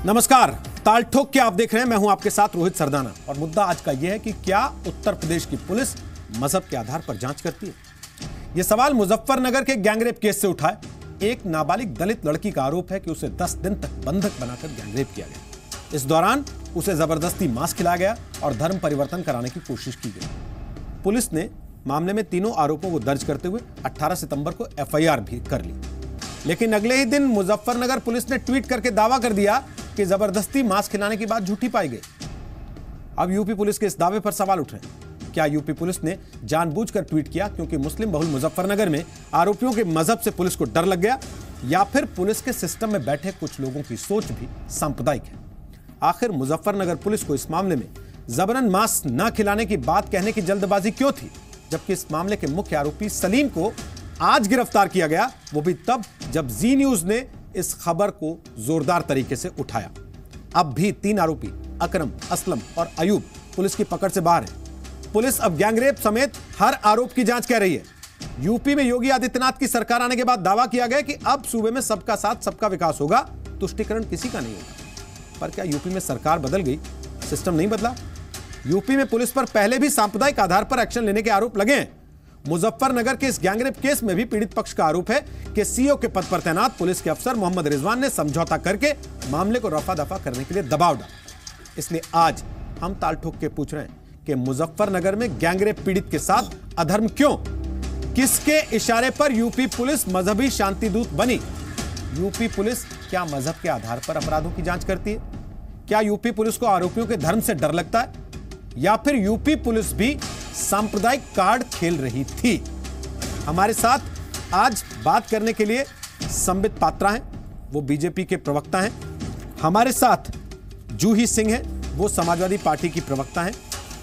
नमस्कार, ताल ठोक के आप देख रहे हैं। मैं हूं आपके साथ रोहित सरदाना और मुद्दा आज का यह है कि क्या उत्तर प्रदेश की पुलिस मजहब के आधार पर जांच करती है। यह सवाल मुजफ्फरनगर के गैंगरेप केस से उठा है। एक नाबालिग दलित लड़की का आरोप है कि उसे 10 दिन तक बंधक बनाकर गैंगरेप किया गया। इस दौरान उसे जबरदस्ती मांस खिलाया गया और धर्म परिवर्तन कराने की कोशिश की गई। पुलिस ने मामले में तीनों आरोपों को दर्ज करते हुए 18 सितंबर को एफआईआर भी कर ली। लेकिन अगले ही दिन मुजफ्फरनगर पुलिस ने ट्वीट करके दावा कर दिया कि जबरदस्ती मांस खिलाने की बात झूठी पाई गई। अब यूपी पुलिस के इस दावे पर सवाल उठ रहे हैं। क्या यूपी पुलिस ने जानबूझकर ट्वीट किया क्योंकि मुस्लिम बहुल मुजफ्फरनगर में आरोपियों के मजहब से पुलिस को डर लग गया, या फिर पुलिस के सिस्टम में बैठे कुछ लोगों की सोच भी सांप्रदायिक है? आखिर मुजफ्फरनगर पुलिस को इस मामले में जबरन मांस न खिलाने की बात कहने की जल्दबाजी क्यों थी, जबकि इस मामले के मुख्य आरोपी सलीम को आज गिरफ्तार किया गया, वो भी तब जब जी न्यूज ने इस खबर को जोरदार तरीके से उठाया। अब भी 3 आरोपी अकरम, असलम और अयूब पुलिस की पकड़ से बाहर है। पुलिस अब गैंगरेप समेत हर आरोप की जांच कर रही है। यूपी में योगी आदित्यनाथ की सरकार आने के बाद दावा किया गया कि अब सूबे में सबका साथ सबका विकास होगा, तुष्टिकरण किसी का नहीं होगा। पर क्या यूपी में सरकार बदल गई, सिस्टम नहीं बदला? यूपी में पुलिस पर पहले भी सांप्रदायिक आधार पर एक्शन लेने के आरोप लगे हैं। मुजफ्फरनगर के इस गैंगरेप केस में भी पीड़ित पक्ष का आरोप है कि सीओ के पद पर तैनात पुलिस के अफसर मोहम्मद रिजवान ने समझौता करके मामले को रफा दफा करने के लिए दबाव डाला। इसलिए आज हम ताल ठोक के पूछ रहे हैं कि मुजफ्फरनगर में गैंगरेप पीड़ित के साथ अधर्म क्यों? किसके इशारे पर यूपी पुलिस मजहबी शांति दूत बनी? यूपी पुलिस क्या मजहब के आधार पर अपराधों की जांच करती है? क्या यूपी पुलिस को आरोपियों के धर्म से डर लगता है, या फिर यूपी पुलिस भी सांप्रदायिक कार्ड खेल रही थी? हमारे साथ आज बात करने के लिए संबित पात्रा हैं, वो बीजेपी के प्रवक्ता हैं। हमारे साथ जूही सिंह हैं, वो समाजवादी पार्टी की प्रवक्ता हैं।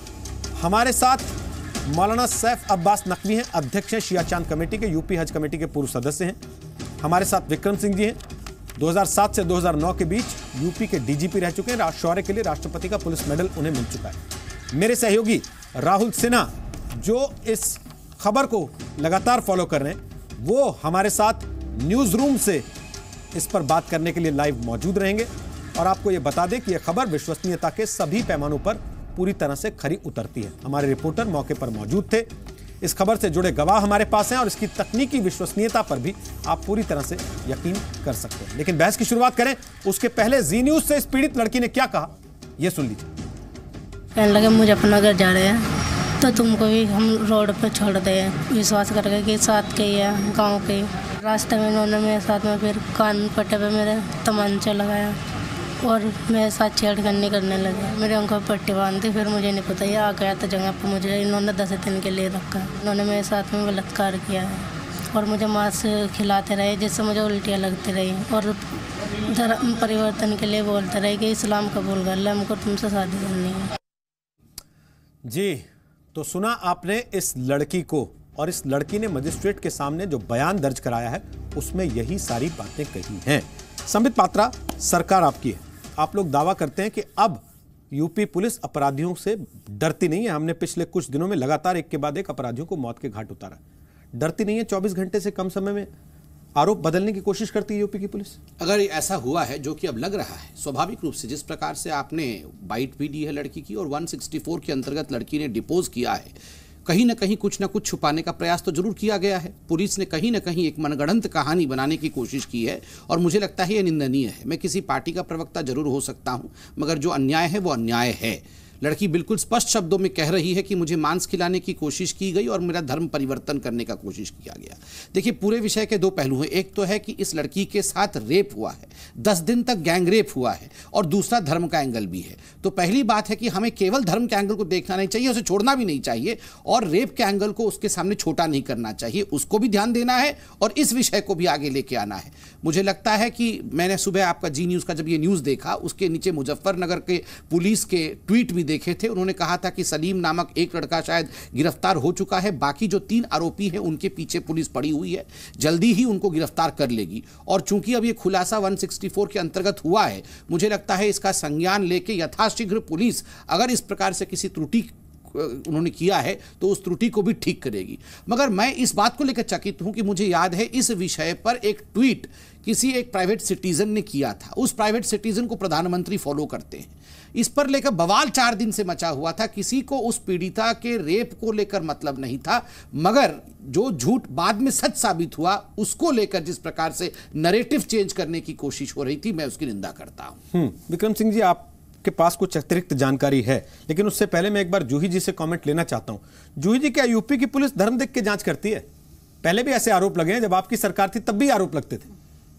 हमारे साथ मौलाना सैफ अब्बास नकवी हैं, अध्यक्ष हैं शिया चांद कमेटी के, यूपी हज कमेटी के पूर्व सदस्य हैं। हमारे साथ विक्रम सिंह जी हैं, 2007 से 2009 के बीच यूपी के डीजीपी रह चुके हैं। शौर्य के लिए राष्ट्रपति का पुलिस मेडल उन्हें मिल चुका है। मेरे सहयोगी राहुल सिन्हा, जो इस खबर को लगातार फॉलो कर रहे हैं, वो हमारे साथ न्यूज रूम से इस पर बात करने के लिए लाइव मौजूद रहेंगे। और आपको यह बता दें कि यह खबर विश्वसनीयता के सभी पैमानों पर पूरी तरह से खरी उतरती है। हमारे रिपोर्टर मौके पर मौजूद थे, इस खबर से जुड़े गवाह हमारे पास हैं और इसकी तकनीकी विश्वसनीयता पर भी आप पूरी तरह से यकीन कर सकते हैं। लेकिन बहस की शुरुआत करें उसके पहले जी न्यूज से इस पीड़ित लड़की ने क्या कहा, यह सुन लीजिए। कहने लगे मुजफ्फरनगर जा रहे हैं तो तुमको भी हम रोड पे छोड़ दे, विश्वास करके कि साथ के ही है, गाँव के। रास्ते में इन्होंने मेरे साथ में फिर कान पट्टे पे मेरे तमंचा लगाया और मेरे साथ छेड़खानी करने लगे। मेरे आंखों पर पट्टी बांधी, फिर मुझे नहीं पता, ये आ गया तो जगह पर मुझे इन्होंने 10 दिन के लिए रखा। इन्होंने मेरे साथ में बलात्कार किया है और मुझे मांस खिलाते रहे, जिससे मुझे उल्टियाँ लगती रही और धर्म परिवर्तन के लिए बोलते रहे कि इस्लाम कबूल कर ले, हमको तुमसे शादी करनी है। जी, तो सुना आपने इस लड़की को, और इस लड़की ने मजिस्ट्रेट के सामने जो बयान दर्ज कराया है उसमें यही सारी बातें कही हैं। संबित पात्रा, सरकार आपकी है, आप लोग दावा करते हैं कि अब यूपी पुलिस अपराधियों से डरती नहीं है। हमने पिछले कुछ दिनों में लगातार एक के बाद एक अपराधियों को मौत के घाट उतारा, डरती नहीं है। 24 घंटे से कम समय में आरोप बदलने की कोशिश करती है यूपी की पुलिस। अगर ऐसा हुआ है, जो कि अब लग रहा है, स्वाभाविक रूप से जिस प्रकार से आपने बाइट भी दी है लड़की की और 164 के अंतर्गत लड़की ने डिपोज किया है, कहीं ना कहीं कुछ ना कुछ छुपाने का प्रयास तो जरूर किया गया है। पुलिस ने कहीं ना कहीं एक मनगढ़ंत कहानी बनाने की कोशिश की है और मुझे लगता है ये निंदनीय है। मैं किसी पार्टी का प्रवक्ता जरूर हो सकता हूं, मगर जो अन्याय है वो अन्याय है। लड़की बिल्कुल स्पष्ट शब्दों में कह रही है कि मुझे मांस खिलाने की कोशिश की गई और मेरा धर्म परिवर्तन करने का कोशिश किया गया। देखिए, पूरे विषय के 2 पहलू हैं। एक तो है कि इस लड़की के साथ रेप हुआ है, 10 दिन तक गैंग रेप हुआ है, और दूसरा धर्म का एंगल भी है। तो पहली बात है कि हमें केवल धर्म के एंगल को देखना नहीं चाहिए, उसे छोड़ना भी नहीं चाहिए, और रेप के एंगल को उसके सामने छोटा नहीं करना चाहिए, उसको भी ध्यान देना है और इस विषय को भी आगे लेके आना है। मुझे लगता है कि मैंने सुबह आपका जी न्यूज़ का जब ये न्यूज़ देखा, उसके नीचे मुजफ्फरनगर के पुलिस के ट्वीट भी देखे थे। उन्होंने कहा था कि सलीम नामक एक लड़का शायद गिरफ्तार हो चुका है, बाकी जो 3 आरोपी हैं उनके पीछे पुलिस पड़ी हुई है, जल्दी ही उनको गिरफ्तार कर लेगी। और चूंकि अब ये खुलासा 164 के अंतर्गत हुआ है, मुझे लगता है इसका संज्ञान लेके यथाशीघ्र पुलिस अगर इस प्रकार से किसी त्रुटि उन्होंने किया है तो उस त्रुटि को भी ठीक करेगी। मगर मैं इस बात को लेकर चकित हूं कि मुझे याद है इस विषय पर एक ट्वीट किसी एक प्राइवेट सिटीजन ने किया था। उस प्राइवेट सिटीजन को प्रधानमंत्री फॉलो करते हैं। इस पर लेकर बवाल 4 दिन से मचा हुआ था। किसी को उस पीड़िता के रेप को लेकर मतलब नहीं था, मगर जो झूठ बाद में सच साबित हुआ उसको लेकर जिस प्रकार से नैरेटिव चेंज करने की कोशिश हो रही थी, मैं उसकी निंदा करता हूं। विक्रम सिंह जी, आपके पास कुछ अतिरिक्त जानकारी है, लेकिन उससे पहले मैं एक बार जूही जी से कमेंट लेना चाहता हूं। जूही जी, क्या यूपी की पुलिस धर्म देख के जांच करती है? पहले भी ऐसे आरोप लगे हैं, जब आपकी सरकार थी तब भी आरोप लगते थे।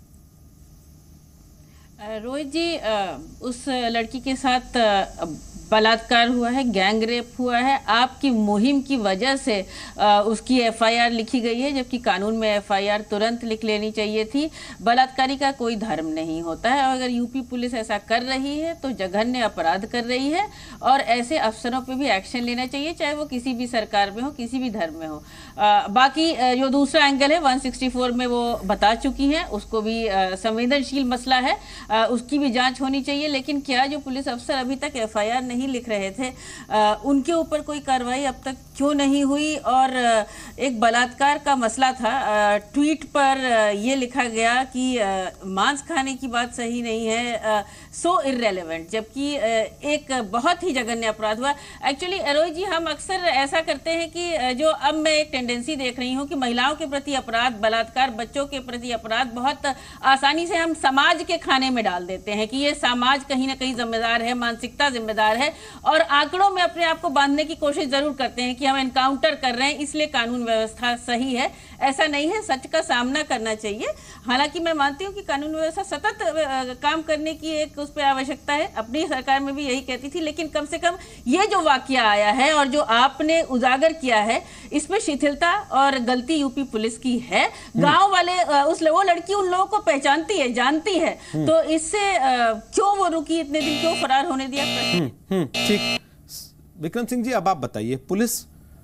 रोहित जी, उस लड़की के साथ बलात्कार हुआ है, गैंग रेप हुआ है। आपकी मुहिम की वजह से उसकी एफआईआर लिखी गई है, जबकि कानून में एफआईआर तुरंत लिख लेनी चाहिए थी। बलात्कारी का कोई धर्म नहीं होता है, और अगर यूपी पुलिस ऐसा कर रही है तो जघन्य अपराध कर रही है, और ऐसे अफसरों पे भी एक्शन लेना चाहिए, चाहे वो किसी भी सरकार में हो, किसी भी धर्म में हो। बाकी जो दूसरा एंगल है 164 में वो बता चुकी हैं, उसको भी संवेदनशील मसला है, उसकी भी जांच होनी चाहिए। लेकिन क्या जो पुलिस अफसर अभी तक एफआईआर नहीं लिख रहे थे, उनके ऊपर कोई कार्रवाई अब तक क्यों नहीं हुई? और एक बलात्कार का मसला था, ट्वीट पर ये लिखा गया कि मांस खाने की बात सही नहीं है, सो इररेलेवेंट, जबकि एक बहुत ही जघन्य अपराध हुआ। एक्चुअली रोहित जी, हम अक्सर ऐसा करते हैं कि जो अब मैं एक टेंडेंसी देख रही हूँ कि महिलाओं के प्रति अपराध, बलात्कार, बच्चों के प्रति अपराध बहुत आसानी से हम समाज के खाने में डाल देते हैं कि ये समाज कहीं ना कहीं जिम्मेदार है, मानसिकता जिम्मेदार है, और आंकड़ों में अपने आप को बांधने की कोशिश जरूर करते हैं कि हम एनकाउंटर कर रहे हैं इसलिए कानून व्यवस्था सही है। ऐसा नहीं है, सच का सामना करना चाहिए। हालांकि मैं मानती हूँ कि कानून व्यवस्था सतत काम करने की एक उस पर आवश्यकता है, अपनी सरकार में भी यही कहती थी, लेकिन कम से कम ये जो वाकया आया है और जो आपने उजागर किया है, इसमें शिथिलता और गलती यूपी पुलिस की है। गांव वाले वो लड़की उन लोगों को पहचानती है, जानती है, तो इससे क्यों वो रुकी इतने दिन, क्यों फरार होने दिया? ठीक। विक्रम सिंह जी, अब आप बताइए, पुलिस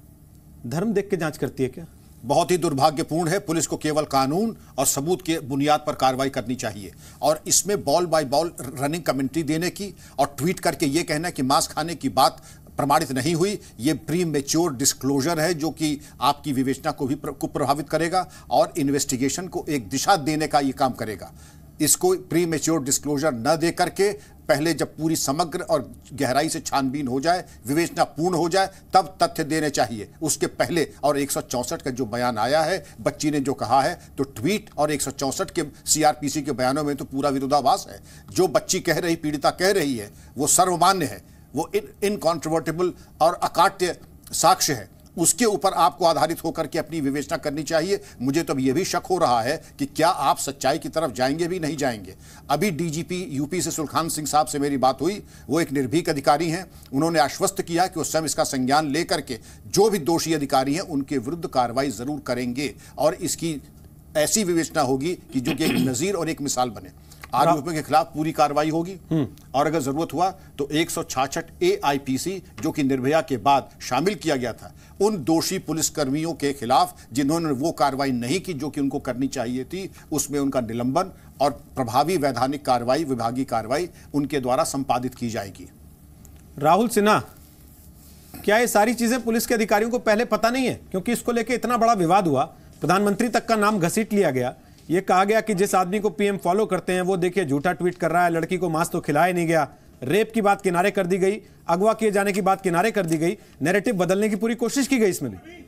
धर्म देख के जांच करती है क्या? बहुत ही दुर्भाग्यपूर्ण है। पुलिस को केवल कानून और सबूत के बुनियाद पर कार्रवाई करनी चाहिए, और इसमें ball by ball running commentary देने की और ट्वीट करके ये कहना कि मांस खाने की बात प्रमाणित नहीं हुई, ये प्री मैच्योर डिस्क्लोजर है जो कि आपकी विवेचना को भी प्रभावित करेगा और इन्वेस्टिगेशन को एक दिशा देने का ये काम करेगा। इसको प्री मैच्योर डिस्क्लोजर न दे करके पहले जब पूरी समग्र और गहराई से छानबीन हो जाए, विवेचना पूर्ण हो जाए, तब तथ्य देने चाहिए। उसके पहले और 164 का जो बयान आया है, बच्ची ने जो कहा है, तो ट्वीट और 164 के सीआरपीसी के बयानों में तो पूरा विरोधाभास है। जो बच्ची कह रही, पीड़िता कह रही है, वो सर्वमान्य है, वो इनकॉन्ट्रोवर्टिबल और अकाट्य साक्ष्य है। उसके ऊपर आपको आधारित होकर के अपनी विवेचना करनी चाहिए। मुझे तो अब यह भी शक हो रहा है कि क्या आप सच्चाई की तरफ जाएंगे भी नहीं जाएंगे। अभी डीजीपी यूपी से सुलखान सिंह साहब से मेरी बात हुई, वो एक निर्भीक अधिकारी हैं। उन्होंने आश्वस्त किया कि उस समय इसका संज्ञान लेकर के जो भी दोषी अधिकारी हैं उनके विरुद्ध कार्रवाई जरूर करेंगे, और इसकी ऐसी विवेचना होगी कि जो कि एक नजीर और एक मिसाल बने। आरोपियों के खिलाफ पूरी कार्रवाई होगी, और अगर जरूरत हुआ तो 166 AIPC जो कि निर्भया के बाद शामिल किया गया था, उन दोषी पुलिसकर्मियों के खिलाफ जिन्होंने वो कार्रवाई नहीं की जो कि उनको करनी चाहिए थी, उसमें उनका निलंबन और प्रभावी वैधानिक कार्रवाई, विभागीय कार्रवाई उनके द्वारा संपादित की जाएगी। राहुल सिन्हा, क्या ये सारी चीजें पुलिस के अधिकारियों को पहले पता नहीं है? क्योंकि इसको लेकर इतना बड़ा विवाद हुआ, प्रधानमंत्री तक का नाम घसीट लिया गया। ये कहा गया कि जिस आदमी को पीएम फॉलो करते हैं वो देखिए झूठा ट्वीट कर रहा है, लड़की को मांस तो खिलाया नहीं गया, रेप की बात किनारे कर दी गई, अगवा किए जाने की बात किनारे कर दी गई, नैरेटिव बदलने की पूरी कोशिश की गई इसमें भी।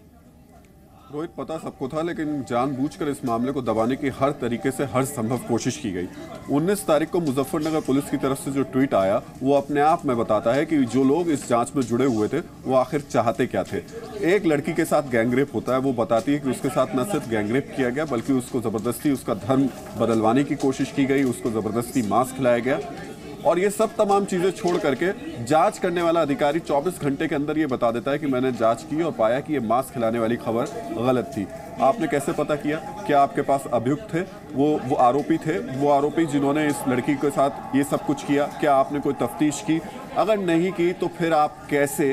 रोहित, पता सबको था, लेकिन जानबूझकर इस मामले को दबाने की हर तरीके से हर संभव कोशिश की गई। 19 तारीख को मुजफ्फरनगर पुलिस की तरफ से जो ट्वीट आया, वो अपने आप में बताता है कि जो लोग इस जांच में जुड़े हुए थे वो आखिर चाहते क्या थे। एक लड़की के साथ गैंगरेप होता है, वो बताती है कि उसके साथ न सिर्फ गैंगरेप किया गया बल्कि उसको जबरदस्ती उसका धर्म बदलवाने की कोशिश की गई, उसको जबरदस्ती मांस खिलाया गया, और ये सब तमाम चीजें छोड़ करके जांच करने वाला अधिकारी 24 घंटे के अंदर ये बता देता है कि मैंने जांच की और पाया कि ये मांस खिलाने वाली खबर गलत थी। आपने कैसे पता किया? क्या आपके पास अभियुक्त थे, वो आरोपी थे, वो आरोपी जिन्होंने इस लड़की के साथ ये सब कुछ किया? क्या आपने कोई तफ्तीश की? अगर नहीं की तो फिर आप कैसे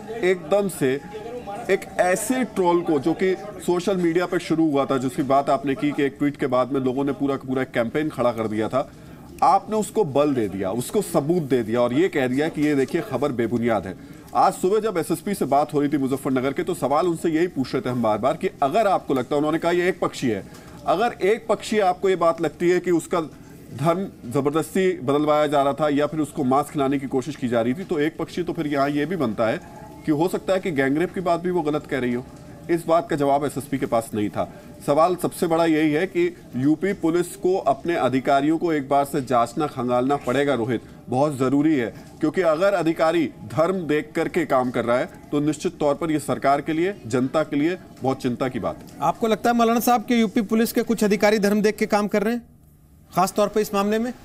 एकदम से एक ऐसे ट्रोल को, जो कि सोशल मीडिया पर शुरू हुआ था, जिसकी बात आपने की कि एक ट्वीट के बाद में लोगों ने पूरा कैंपेन खड़ा कर दिया था, आपने उसको बल दे दिया, उसको सबूत दे दिया और ये कह दिया कि ये देखिए खबर बेबुनियाद है। आज सुबह जब एसएसपी से बात हो रही थी मुजफ्फरनगर के, तो सवाल उनसे यही पूछ रहे थे हम बार बार कि अगर आपको लगता है, उन्होंने कहा ये एक पक्षी है, अगर एक पक्षी आपको ये बात लगती है कि उसका धर्म जबरदस्ती बदलवाया जा रहा था या फिर उसको मांस खिलाने की कोशिश की जा रही थी, तो एक पक्षी तो फिर यहाँ ये भी बनता है कि हो सकता है कि गैंगरेप की बात भी वो गलत कह रही हो। इस बात का जवाब एसएसपी के पास नहीं था। सवाल सबसे बड़ा यही है कि यूपी पुलिस को अपने अधिकारियों को एक बार से जांचना खंगालना पड़ेगा रोहित, बहुत जरूरी है, क्योंकि अगर अधिकारी धर्म देख करके काम कर रहा है तो निश्चित तौर पर यह सरकार के लिए, जनता के लिए बहुत चिंता की बात है। आपको लगता है मौलाना साहब कि यूपी पुलिस के कुछ अधिकारी धर्म देख के काम कर रहे हैं, खास तौर पर इस मामले में?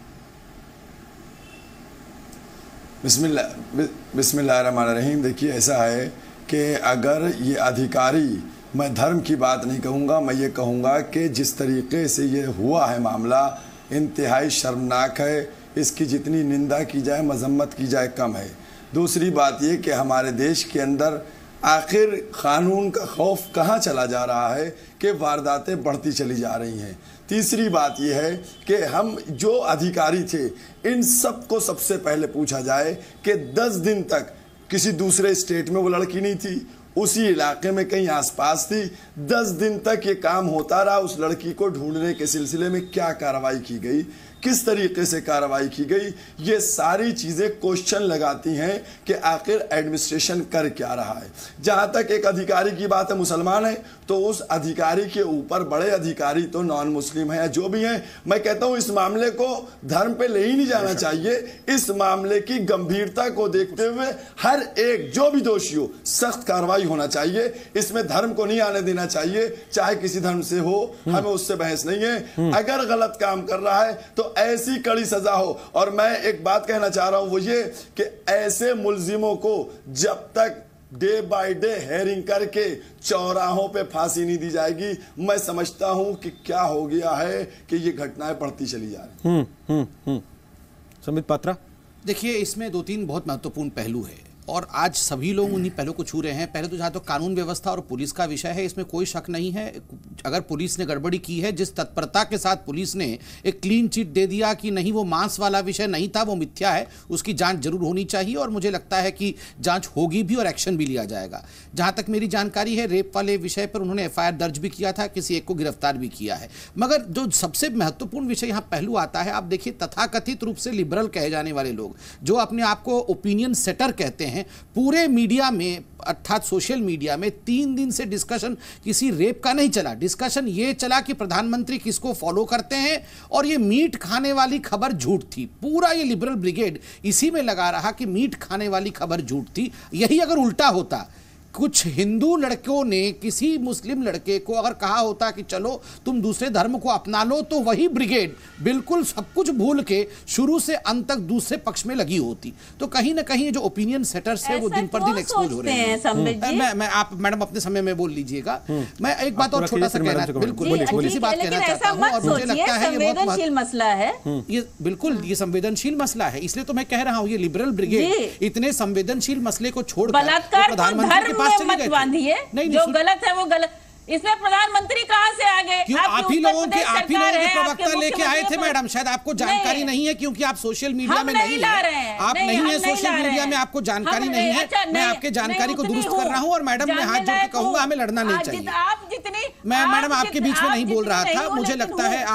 बिस्मिल्लाहिर्रहमानिर्रहीम। देखिए, ऐसा है कि अगर ये अधिकारी, मैं धर्म की बात नहीं कहूँगा, मैं ये कहूँगा कि जिस तरीके से ये हुआ है मामला इंतहाई शर्मनाक है। इसकी जितनी निंदा की जाए, मजम्मत की जाए, कम है। दूसरी बात ये कि हमारे देश के अंदर आखिर कानून का खौफ कहाँ चला जा रहा है कि वारदातें बढ़ती चली जा रही हैं। तीसरी बात यह है कि हम जो अधिकारी थे, इन सब को सबसे पहले पूछा जाए कि 10 दिन तक किसी दूसरे स्टेट में वो लड़की नहीं थी, उसी इलाके में कहीं आसपास थी। 10 दिन तक ये काम होता रहा। उस लड़की को ढूंढने के सिलसिले में क्या कार्रवाई की गई, किस तरीके से कार्रवाई की गई, ये सारी चीज़ें क्वेश्चन लगाती हैं कि आखिर एडमिनिस्ट्रेशन कर क्या रहा है। जहाँ तक एक अधिकारी की बात है, मुसलमान है, तो उस अधिकारी के ऊपर बड़े अधिकारी तो नॉन मुस्लिम हैं या जो भी हैं, मैं कहता हूँ इस मामले को धर्म पे ले ही नहीं जाना चाहिए। इस मामले की गंभीरता को देखते हुए हर एक जो भी दोषी हो, सख्त कार्रवाई होना चाहिए। इसमें धर्म को नहीं आने देना चाहिए, चाहे किसी धर्म से हो, हमें उससे बहस नहीं है। अगर गलत काम कर रहा है तो ऐसी कड़ी सजा हो। और मैं एक बात कहना चाह रहा हूं, वो ये कि ऐसे मुलजिमों को जब तक डे बाय डे हेयरिंग करके चौराहों पे फांसी नहीं दी जाएगी, मैं समझता हूं कि क्या हो गया है कि ये घटनाएं बढ़ती चली जा रही। संबित पात्रा, देखिए, इसमें 2-3 बहुत महत्वपूर्ण पहलू है और आज सभी लोग उन्हीं पहलू को छू रहे हैं। पहले तो जहाँ तो कानून व्यवस्था और पुलिस का विषय है, इसमें कोई शक नहीं है। अगर पुलिस ने गड़बड़ी की है, जिस तत्परता के साथ पुलिस ने एक क्लीन चिट दे दिया कि नहीं वो मांस वाला विषय नहीं था, वो मिथ्या है, उसकी जांच जरूर होनी चाहिए और मुझे लगता है कि जांच होगी भी और एक्शन भी लिया जाएगा। जहाँ तक मेरी जानकारी है, रेप वाले विषय पर उन्होंने एफआईआर दर्ज भी किया था, किसी एक को गिरफ्तार भी किया है। मगर जो सबसे महत्वपूर्ण विषय यहाँ पहलू आता है, आप देखिए, तथाकथित रूप से लिबरल कहे जाने वाले लोग, जो अपने आप को ओपिनियन सेटर कहते हैं, पूरे मीडिया में अर्थात सोशल मीडिया में 3 दिन से डिस्कशन किसी रेप का नहीं चला। डिस्कशन ये चला कि प्रधानमंत्री किसको फॉलो करते हैं और ये मीट खाने वाली खबर झूठ थी। पूरा ये लिबरल ब्रिगेड इसी में लगा रहा कि मीट खाने वाली खबर झूठ थी। यही अगर उल्टा होता, कुछ हिंदू लड़कों ने किसी मुस्लिम लड़के को अगर कहा होता कि चलो तुम दूसरे धर्म को अपना लो, तो वही ब्रिगेड बिल्कुल सब कुछ भूल के शुरू से अंत तक दूसरे पक्ष में लगी होती। तो कहीं ना कहीं जो ओपिनियन सेटर्स है वो दिन पर दिन एक्सपोज हो रहे हैं। मैं आप मैडम अपने समय में बोल लीजिएगा। मैं एक बात और छोटा सा कहना, बिल्कुल छोटी सी बात कहना चाहता हूँ और मुझे लगता है ये बहुत संवेदनशील मसला है। ये बिल्कुल ये संवेदनशील मसला है, इसलिए तो मैं कह रहा हूँ ये लिबरल ब्रिगेड इतने संवेदनशील मसले को छोड़कर प्रधानमंत्री के मत बांधिए, जो गलत है वो गलत। इसमें प्रधानमंत्री कहाँ से आ गए? आप ही लोगों के प्रवक्ता लेके आए थे मैडम, शायद आपको जानकारी नहीं है क्योंकि आप सोशल मीडिया में नहीं है, आप नहीं है सोशल मीडिया में, आपको जानकारी नहीं है। मैं आपके जानकारी को दुरुस्त कर रहा हूँ और मैडम मैं हाथ जोड़ के कहूंगा हमें लड़ना नहीं चाहिए। आप जितनी मैं मैडम आपके बीच में नहीं बोल रहा था, मुझे लगता है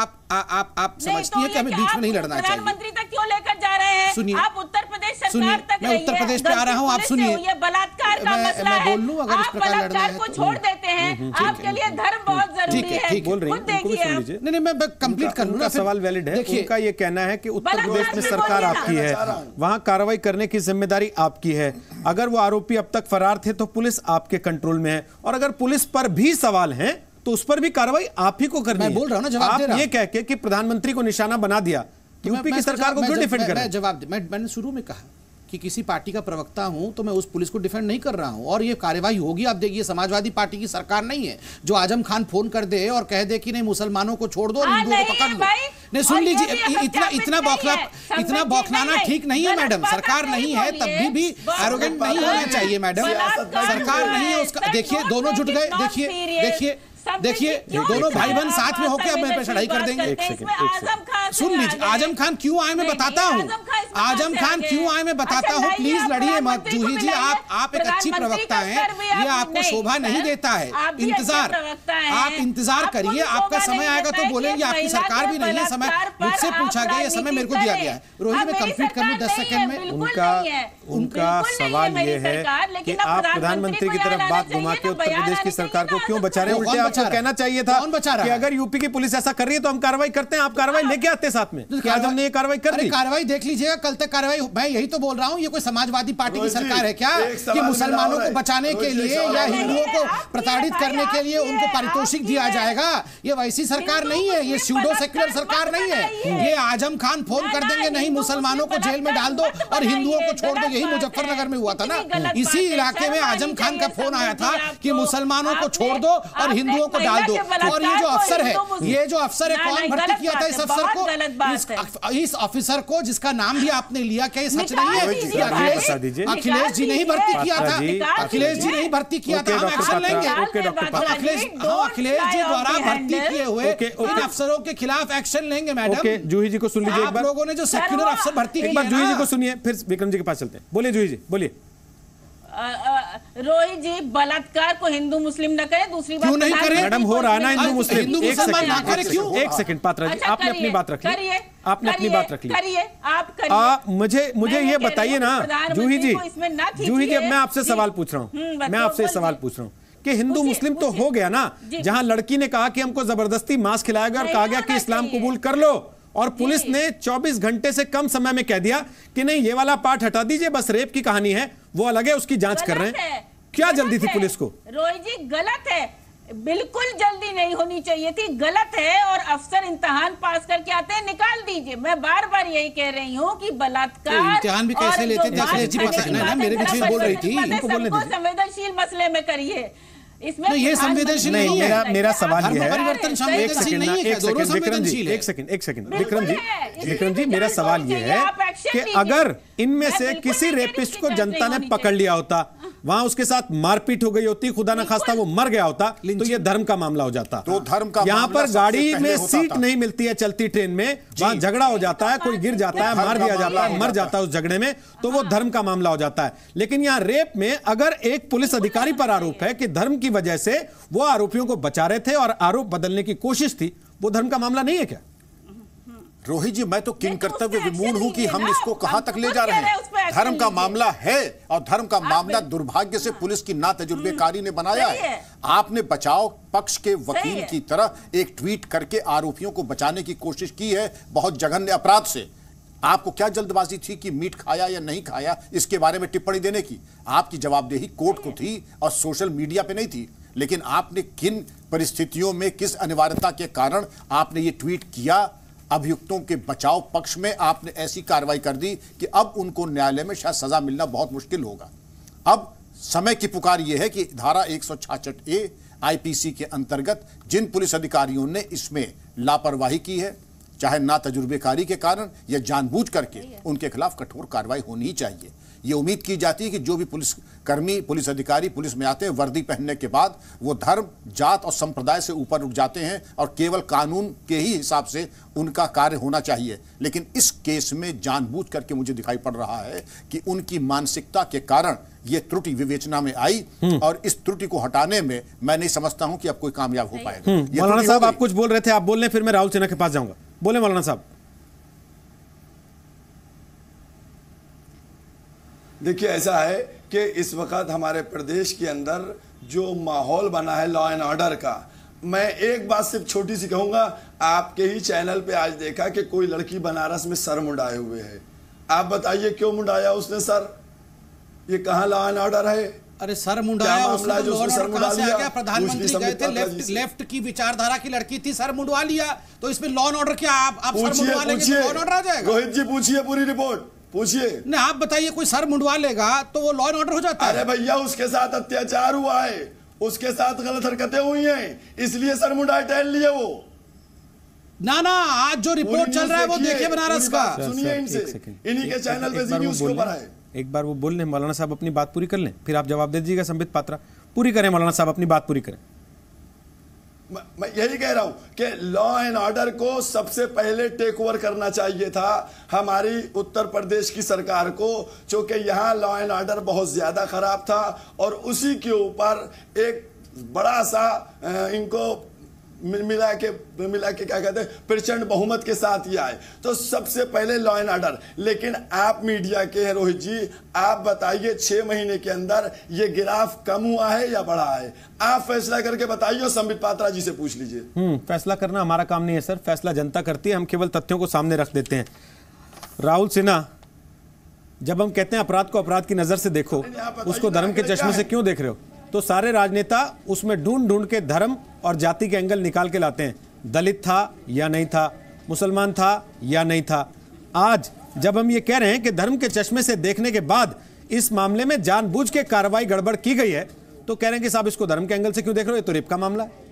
आप समझती हैं कि हमें बीच में नहीं लड़ना चाहिए। प्रधानमंत्री तक क्यों लेकर जा रहे हैं? सुनिए, आप उत्तर प्रदेश सरकार तक, मैं उत्तर प्रदेश पे आ रहा हूँ, आप सुनिए। ये बलात्कार का मसला है, मैं बोल लूं अगर इस प्रकार लड़ना है को छोड़ देते हैं। आपके लिए धर्म बहुत जरूरी है। बोल रही हैं, नहीं मैं कंप्लीट कर लूंगा। सवाल वैलिड है। उनका ये कहना है कि उत्तर प्रदेश में सरकार आपकी है, वहां कार्रवाई करने की जिम्मेदारी आपकी है। अगर वो आरोपी अब तक फरार थे तो पुलिस आपके कंट्रोल में है, और अगर पुलिस पर भी सवाल है तो उस पर भी कार्रवाई आप ही को करनी है। मैं बोल रहा हूं ना, जवाब दे रहा हूं। आप ये कह के कि प्रधानमंत्री को निशाना बना दिया, यूपी की सरकार को क्यों डिफेंड कर रहे हैं? जवाब मैंने शुरू में कहा कि किसी पार्टी का प्रवक्ता हूं तो मैं उस पुलिस को डिफेंड नहीं कर रहा हूं और ये कार्रवाई होगी। आप देखिए, समाजवादी पार्टी की सरकार नहीं है जो आजम खान फोन कर दे और कह दे कि नहीं मुसलमानों को छोड़ दो और हिंदुओं को पकड़ लो। नहीं सुन लीजिए, इतना बौखलाना ठीक नहीं है मैडम। सरकार नहीं है तब भी एरोगेंट नहीं होना चाहिए मैडम। सरकार नहीं है उसका, देखिए दोनों जुट गए। देखिए दोनों भाई बहन साथ में होकर अब मेरे पे चढ़ाई कर देंगे। एक सेकंड सुन लीजिए, आजम खान क्यों आए मैं बताता हूँ, आजम खान क्यों आए मैं बताता हूँ, प्लीज लड़िए मत। जूही जी आप एक अच्छी प्रवक्ता हैं, ये आपको शोभा नहीं देता है। इंतजार, आप इंतजार करिए, आपका समय आएगा तो बोलेंगे। आपकी सरकार भी नहीं है, समय मुझसे पूछा गया, ये समय मेरे को दिया गया है। रोहित मैं कंप्लीट कर लूं 10 सेकंड में। उनका सवाल ये है कि आप प्रधानमंत्री की तरफ बात घुमा के उत्तर प्रदेश की सरकार को क्यों बचा रहे हैं? उल्टे आपको कहना चाहिए था कि अगर यूपी की पुलिस ऐसा कर रही है तो हम कार्रवाई करते हैं, आप कार्रवाई लेके आते साथ में। क्या हमने ये कार्रवाई कर दी? कार्रवाई देख लीजिएगा, कल तक कार्रवाई। मैं यही तो बोल रहा हूँ, ये कोई समाजवादी पार्टी की सरकार है क्या कि मुसलमानों को बचाने के लिए या हिंदुओं को प्रताड़ित करने के लिए उनको पारितोषिक दिया जाएगा? ये वैसी सरकार नहीं है, ये स्यूडो सेक्युलर सरकार नहीं है। ये आजम खान फोन कर देंगे, नहीं मुसलमानों को जेल में डाल दो और हिंदुओं को छोड़ दो। यही मुजफ्फरनगर में हुआ था ना, इसी इलाके में आजम खान का फोन आया था कि मुसलमानों को छोड़ दो और हिंदुओं को डाल दो। और ये जो अफसर है, ये जो अफसर है, कौन भर्ती किया था इस अफसर को? इस ऑफिसर को जिसका नाम भी आपने लिया, क्या ये सच नहीं है? अखिलेश जी नहीं भर्ती किया था, अखिलेश जी नहीं भर्ती किया था। हम एक्शन लेंगे, अखिलेश जी द्वारा भर्ती किए हुए इन अफसरों के खिलाफ एक्शन लेंगे मैडम। जूही जी को सुन लीजिए एक बार। आप लोगों ने जो सेक्युलर अफसर भर्ती एक बार जूही जी को सुनिए, फिर विक्रम जी के पास चलते हैं। बोलिए जूही जी, बोलिए। रोहित जी, बलात्कार को हिंदू मुस्लिम न करे। दूसरी बात क्यों नहीं करे मैडम? हो रहा है ना हिंदू मुस्लिम। एक सेकंड पात्रा जी, आपने अपनी बात रख ली, आपने अपनी बात रख ली। करिए, आप करिए। मुझे ये बताइए ना जूही जी, जूही जी, अब मैं आपसे सवाल पूछ रहा हूँ, मैं आपसे सवाल पूछ रहा हूँ कि हिंदू मुस्लिम तो हो गया ना, जहां लड़की ने कहा कि हमको जबरदस्ती मांस खिलाया गया और कहा गया कि इस्लाम कबूल कर लो, और पुलिस ने 24 घंटे से कम समय में कह दिया कि नहीं ये वाला पार्ट हटा दीजिए, बस रेप की कहानी है, वो अलग है, उसकी जांच कर रहे हैं। क्या जल्दी थी पुलिस को? रोहित जी गलत है, बिल्कुल जल्दी नहीं होनी चाहिए थी, गलत है। और अफसर इम्तिहान पास करके आते हैं, निकाल दीजिए। मैं बार बार यही कह रही हूँ कि बलात्कार इम्तिहान भी कैसे लेते हैं, मेरे बीच में बोल रही थी, इनको बोलने दीजिए। संवेदनशील मसले में करिए, इसमें ये संवेदनशील नहीं है। मेरा सवाल ये है, परिवर्तन संवेदनशील नहीं है, दोनों संवेदनशील है। एक सेकंड विक्रम जी, मेरा सवाल ये है कि अगर इनमें से किसी रेपिस्ट को जनता ने पकड़ लिया होता, वहां उसके साथ मारपीट हो गई होती, खुदा न खास्ता वो मर गया होता, तो ये धर्म का मामला हो जाता। तो धर्म का यहाँ पर गाड़ी में सीट नहीं मिलती है चलती ट्रेन में, वहां झगड़ा हो जाता है, कोई गिर जाता है, मार दिया जाता है, मर जाता है उस झगड़े में, तो वो धर्म का मामला हो जाता है। लेकिन यहाँ रेप में अगर एक पुलिस अधिकारी पर आरोप है कि धर्म की वजह से वो आरोपियों को बचा रहे थे और आरोप बदलने की कोशिश थी, वो धर्म का मामला नहीं है क्या? रोहित जी, मैं तो किंग कर्तव्य विमूढ़ हूं कि हम इसको कहां तक ले जा रहे हैं। धर्म का मामला है और धर्म का मामला दुर्भाग्य से पुलिस की ना तजुर्बेकारी ने बनाया है। आपने बचाव पक्ष के वकील की तरह एक ट्वीट करके आरोपियों को बचाने की कोशिश की है, बहुत जघन्य अपराध से। आपको क्या जल्दबाजी थी कि मीट खाया या नहीं खाया इसके बारे में टिप्पणी देने की? आपकी जवाबदेही कोर्ट को थी और सोशल मीडिया पे नहीं थी। लेकिन आपने किन परिस्थितियों में, किस अनिवार्यता के कारण आपने ये ट्वीट किया? अभियुक्तों के बचाव पक्ष में आपने ऐसी कार्रवाई कर दी कि अब उनको न्यायालय में शायद सजा मिलना बहुत मुश्किल होगा। अब समय की पुकार यह है कि धारा 166A आईपीसी के अंतर्गत जिन पुलिस अधिकारियों ने इसमें लापरवाही की है, चाहे ना तजुर्बेकारी के कारण या जानबूझ करके, उनके खिलाफ कठोर कार्रवाई होनी ही चाहिए। ये उम्मीद की जाती है कि जो भी पुलिसकर्मी, पुलिस अधिकारी पुलिस में आते हैं, वर्दी पहनने के बाद वो धर्म, जात और संप्रदाय से ऊपर उठ जाते हैं और केवल कानून के ही हिसाब से उनका कार्य होना चाहिए। लेकिन इस केस में जानबूझ करके मुझे दिखाई पड़ रहा है कि उनकी मानसिकता के कारण ये त्रुटि विवेचना में आई, और इस त्रुटि को हटाने में मैं नहीं समझता हूं कि अब कोई कामयाब हो पाएगा। मौलाना साहब, आप कुछ बोल रहे थे, आप बोल रहे, फिर मैं राहुल सिन्हा के पास जाऊंगा। बोले मौलाना साहब। देखिए, ऐसा है कि इस वक्त हमारे प्रदेश के अंदर जो माहौल बना है लॉ एंड ऑर्डर का, मैं एक बात सिर्फ छोटी सी कहूंगा। आपके ही चैनल पे आज देखा कि कोई लड़की बनारस में सर मुंडाए हुए है। आप बताइए क्यों मुंडाया उसने सर? ये कहाँ लॉ एंड ऑर्डर है? अरे सर मुंडाया, उसने लॉ एंड ऑर्डर कहां से आ गया? प्रधानमंत्री गए थे, लेफ्ट की विचारधारा की लड़की थी, सर मुंडवा लिया, तो इसमें लॉ एंड ऑर्डर क्या? आप सर मुंडवा लेंगे तो लॉ एंड ऑर्डर आ जाएगा? रोहित जी पूछिए, पूरी रिपोर्ट पूछिए। नहीं, आप बताइए, कोई सर मुंडवा लेगा तो वो लॉ एंड ऑर्डर हो जाता है? अरे भैया, उसके साथ अत्याचार हुआ है, उसके साथ गलत हरकतें हुई हैं, इसलिए सर मुंडाए टहल लिए वो। ना, आज जो रिपोर्ट चल रहा है वो देखिए बनारस का। सुनिए इनसे, इन्हीं के चैनल पे जी न्यूज़ के ऊपर है। एक बार वो बोल लें मौलाना साहब, अपनी बात पूरी कर लें, फिर आप जवाब दे दीजिएगा। संबित पात्रा, पूरी करें मौलाना साहब, अपनी बात पूरी करें। मैं यही कह रहा हूं कि लॉ एंड ऑर्डर को सबसे पहले टेक ओवर करना चाहिए था हमारी उत्तर प्रदेश की सरकार को, क्योंकि यहाँ लॉ एंड ऑर्डर बहुत ज्यादा खराब था और उसी के ऊपर एक बड़ा सा इनको मिला के क्या कहते हैं प्रचंड बहुमत के साथ ही आए। तो सबसे पहले लॉ एंड ऑर्डर। लेकिन आप मीडिया के हैं रोहित जी, आप बताइए 6 महीने के अंदर ये ग्राफ कम हुआ है या बढ़ा है? आप फैसला करके बताइए, संबित पात्रा जी से पूछ लीजिए। फैसला करना हमारा काम नहीं है सर, फैसला जनता करती है, हम केवल तथ्यों को सामने रख देते हैं। राहुल सिन्हा, जब हम कहते हैं अपराध को अपराध की नजर से देखो, उसको धर्म के चश्मे से क्यों देख रहे हो? तो सारे राजनेता उसमें ढूंढ ढूंढ के धर्म और जाति के एंगल निकाल के लाते हैं। दलित था या नहीं था, मुसलमान था या नहीं था। आज जब हम ये कह रहे हैं कि धर्म के चश्मे से देखने के बाद इस मामले में जानबूझ के कार्रवाई गड़बड़ की गई है, तो कह रहे हैं कि साहब इसको धर्म के एंगल से क्यों देख रहे हो, ये तो रेप का मामला है।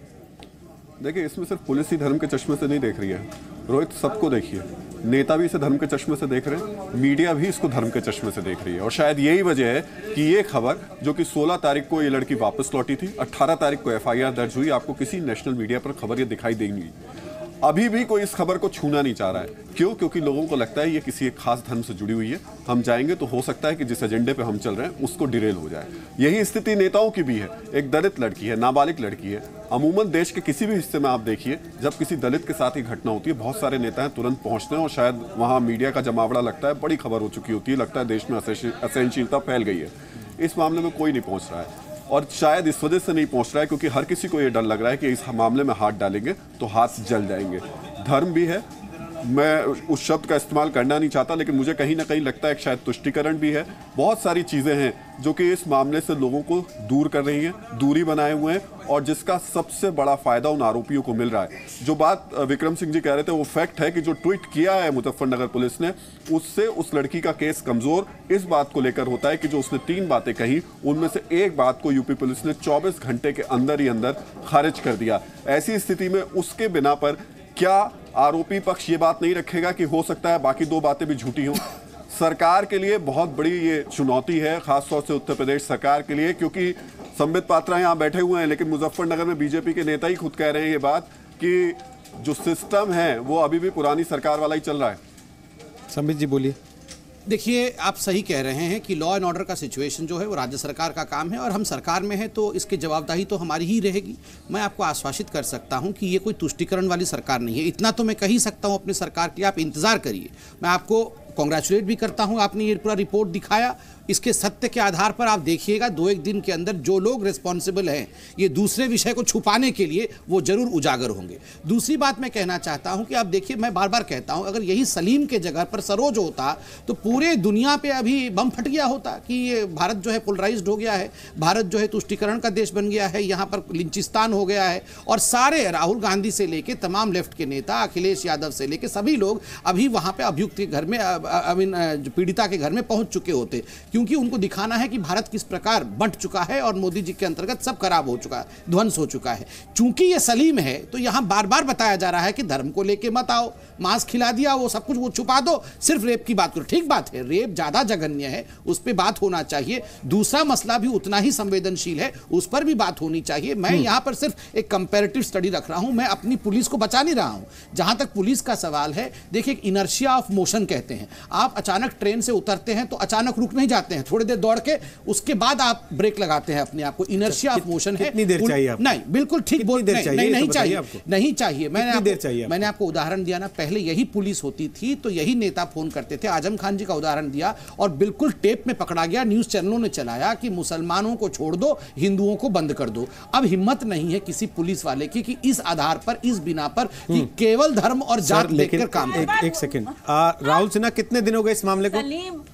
देखिए, इसमें सिर्फ पुलिस ही धर्म के चश्मे से नहीं देख रही है रोहित, सबको देखिए, नेता भी इसे धर्म के चश्मे से देख रहे हैं, मीडिया भी इसको धर्म के चश्मे से देख रही है। और शायद यही वजह है कि ये खबर जो कि 16 तारीख को ये लड़की वापस लौटी थी, 18 तारीख को FIR दर्ज हुई, आपको किसी नेशनल मीडिया पर खबर ये दिखाई देगी। अभी भी कोई इस खबर को छूना नहीं चाह रहा है। क्यों? क्योंकि लोगों को लगता है ये किसी एक खास धर्म से जुड़ी हुई है, हम जाएंगे तो हो सकता है कि जिस एजेंडे पे हम चल रहे हैं उसको डिरेल हो जाए। यही स्थिति नेताओं की भी है। एक दलित लड़की है, नाबालिग लड़की है। अमूमन देश के किसी भी हिस्से में आप देखिए, जब किसी दलित के साथ ही घटना होती है, बहुत सारे नेता हैं तुरंत पहुंचते हैं और शायद वहां मीडिया का जमावड़ा लगता है, बड़ी खबर हो चुकी होती है, लगता है देश में असहनशीलता फैल गई है। इस मामले में कोई नहीं पहुंच रहा है और शायद इस वजह से नहीं पहुंच रहा है क्योंकि हर किसी को ये डर लग रहा है कि इस मामले में हाथ डालेंगे तो हाथ जल जाएंगे। धर्म भी है, मैं उस शब्द का इस्तेमाल करना नहीं चाहता, लेकिन मुझे कहीं ना कहीं लगता है कि शायद तुष्टिकरण भी है। बहुत सारी चीज़ें हैं जो कि इस मामले से लोगों को दूर कर रही हैं, दूरी बनाए हुए हैं, और जिसका सबसे बड़ा फायदा उन आरोपियों को मिल रहा है। जो बात विक्रम सिंह जी कह रहे थे वो फैक्ट है कि जो ट्वीट किया है मुजफ्फरनगर पुलिस ने, उससे उस लड़की का केस कमजोर इस बात को लेकर होता है कि जो उसने 3 बातें कही, उनमें से एक बात को यूपी पुलिस ने 24 घंटे के अंदर ही अंदर खारिज कर दिया। ऐसी स्थिति में उसके बिना पर क्या आरोपी पक्ष ये बात नहीं रखेगा कि हो सकता है बाकी 2 बातें भी झूठी हों? सरकार के लिए बहुत बड़ी ये चुनौती है, खासतौर से उत्तर प्रदेश सरकार के लिए, क्योंकि संबित पात्रा यहाँ बैठे हुए हैं, लेकिन मुजफ्फरनगर में बीजेपी के नेता ही खुद कह रहे हैं ये बात कि जो सिस्टम है वो अभी भी पुरानी सरकार वाला ही चल रहा है। संबित जी बोलिए। देखिए, आप सही कह रहे हैं कि लॉ एंड ऑर्डर का सिचुएशन जो है वो राज्य सरकार का काम है और हम सरकार में हैं तो इसकी जवाबदेही तो हमारी ही रहेगी। मैं आपको आश्वासित कर सकता हूं कि ये कोई तुष्टिकरण वाली सरकार नहीं है, इतना तो मैं कह ही सकता हूं अपनी सरकार की। आप इंतजार करिए, मैं आपको कॉन्ग्रेचुलेट भी करता हूं, आपने ये पूरा रिपोर्ट दिखाया। इसके सत्य के आधार पर आप देखिएगा 2-1 दिन के अंदर जो लोग रिस्पॉन्सिबल हैं ये दूसरे विषय को छुपाने के लिए, वो जरूर उजागर होंगे। दूसरी बात मैं कहना चाहता हूं कि आप देखिए, मैं बार बार कहता हूं, अगर यही सलीम के जगह पर सरोज होता तो पूरे दुनिया पे अभी बम फट गया होता कि ये भारत जो है पोलराइज्ड हो गया है, भारत जो है तुष्टिकरण का देश बन गया है, यहाँ पर लिंचिस्तान हो गया है और सारे राहुल गांधी से लेके तमाम लेफ्ट के नेता, अखिलेश यादव से लेके सभी लोग अभी वहाँ पे अभियुक्त के घर में, पीड़िता के घर में पहुंच चुके होते, क्योंकि उनको दिखाना है कि भारत किस प्रकार बंट चुका है और मोदी जी के अंतर्गत सब खराब हो चुका है, ध्वंस हो चुका है। चूंकि ये सलीम है तो यहां बार बार बताया जा रहा है कि धर्म को लेके मत आओ, मांस खिला दिया, वो सब कुछ वो छुपा दो, सिर्फ रेप की बात करो। ठीक बात है, रेप ज्यादा जघन्य है, उस पर बात होना चाहिए। दूसरा मसला भी उतना ही संवेदनशील है, उस पर भी बात होनी चाहिए। मैं यहां पर सिर्फ एक कंपैरेटिव स्टडी रख रहा हूं, मैं अपनी पुलिस को बचा नहीं रहा हूं। जहां तक पुलिस का सवाल है, देखिए, इनर्शिया ऑफ मोशन कहते हैं, आप अचानक ट्रेन से उतरते हैं तो अचानक रुक नहीं जाते हैं, थोड़ी देर दौड़ के उसके बाद आप ब्रेक लगाते हैं अपने आप को। इनर्शिया ऑफ मोशन है। कितनी देर चाहिए आपको? नहीं, बिल्कुल ठीक बोल, नहीं चाहिए, नहीं चाहिए। मैंने आपको उदाहरण दिया ना, पहले यही पुलिस होती थी तो यही नेता फोन करते थे। आजम खान जी का उदाहरण दिया और बिल्कुल टेप में पकड़ा गया, न्यूज चैनलों ने चलाया कि मुसलमानों को छोड़ दो, हिंदुओं को बंद कर दो। अब हिम्मत नहीं है किसी पुलिस वाले की कि इस आधार पर, इस बिना पर कि केवल धर्म और जात देखकर काम करे। एक सेकंड, राहुल सिन्हा, कितने दिन हो गए इस मामले को?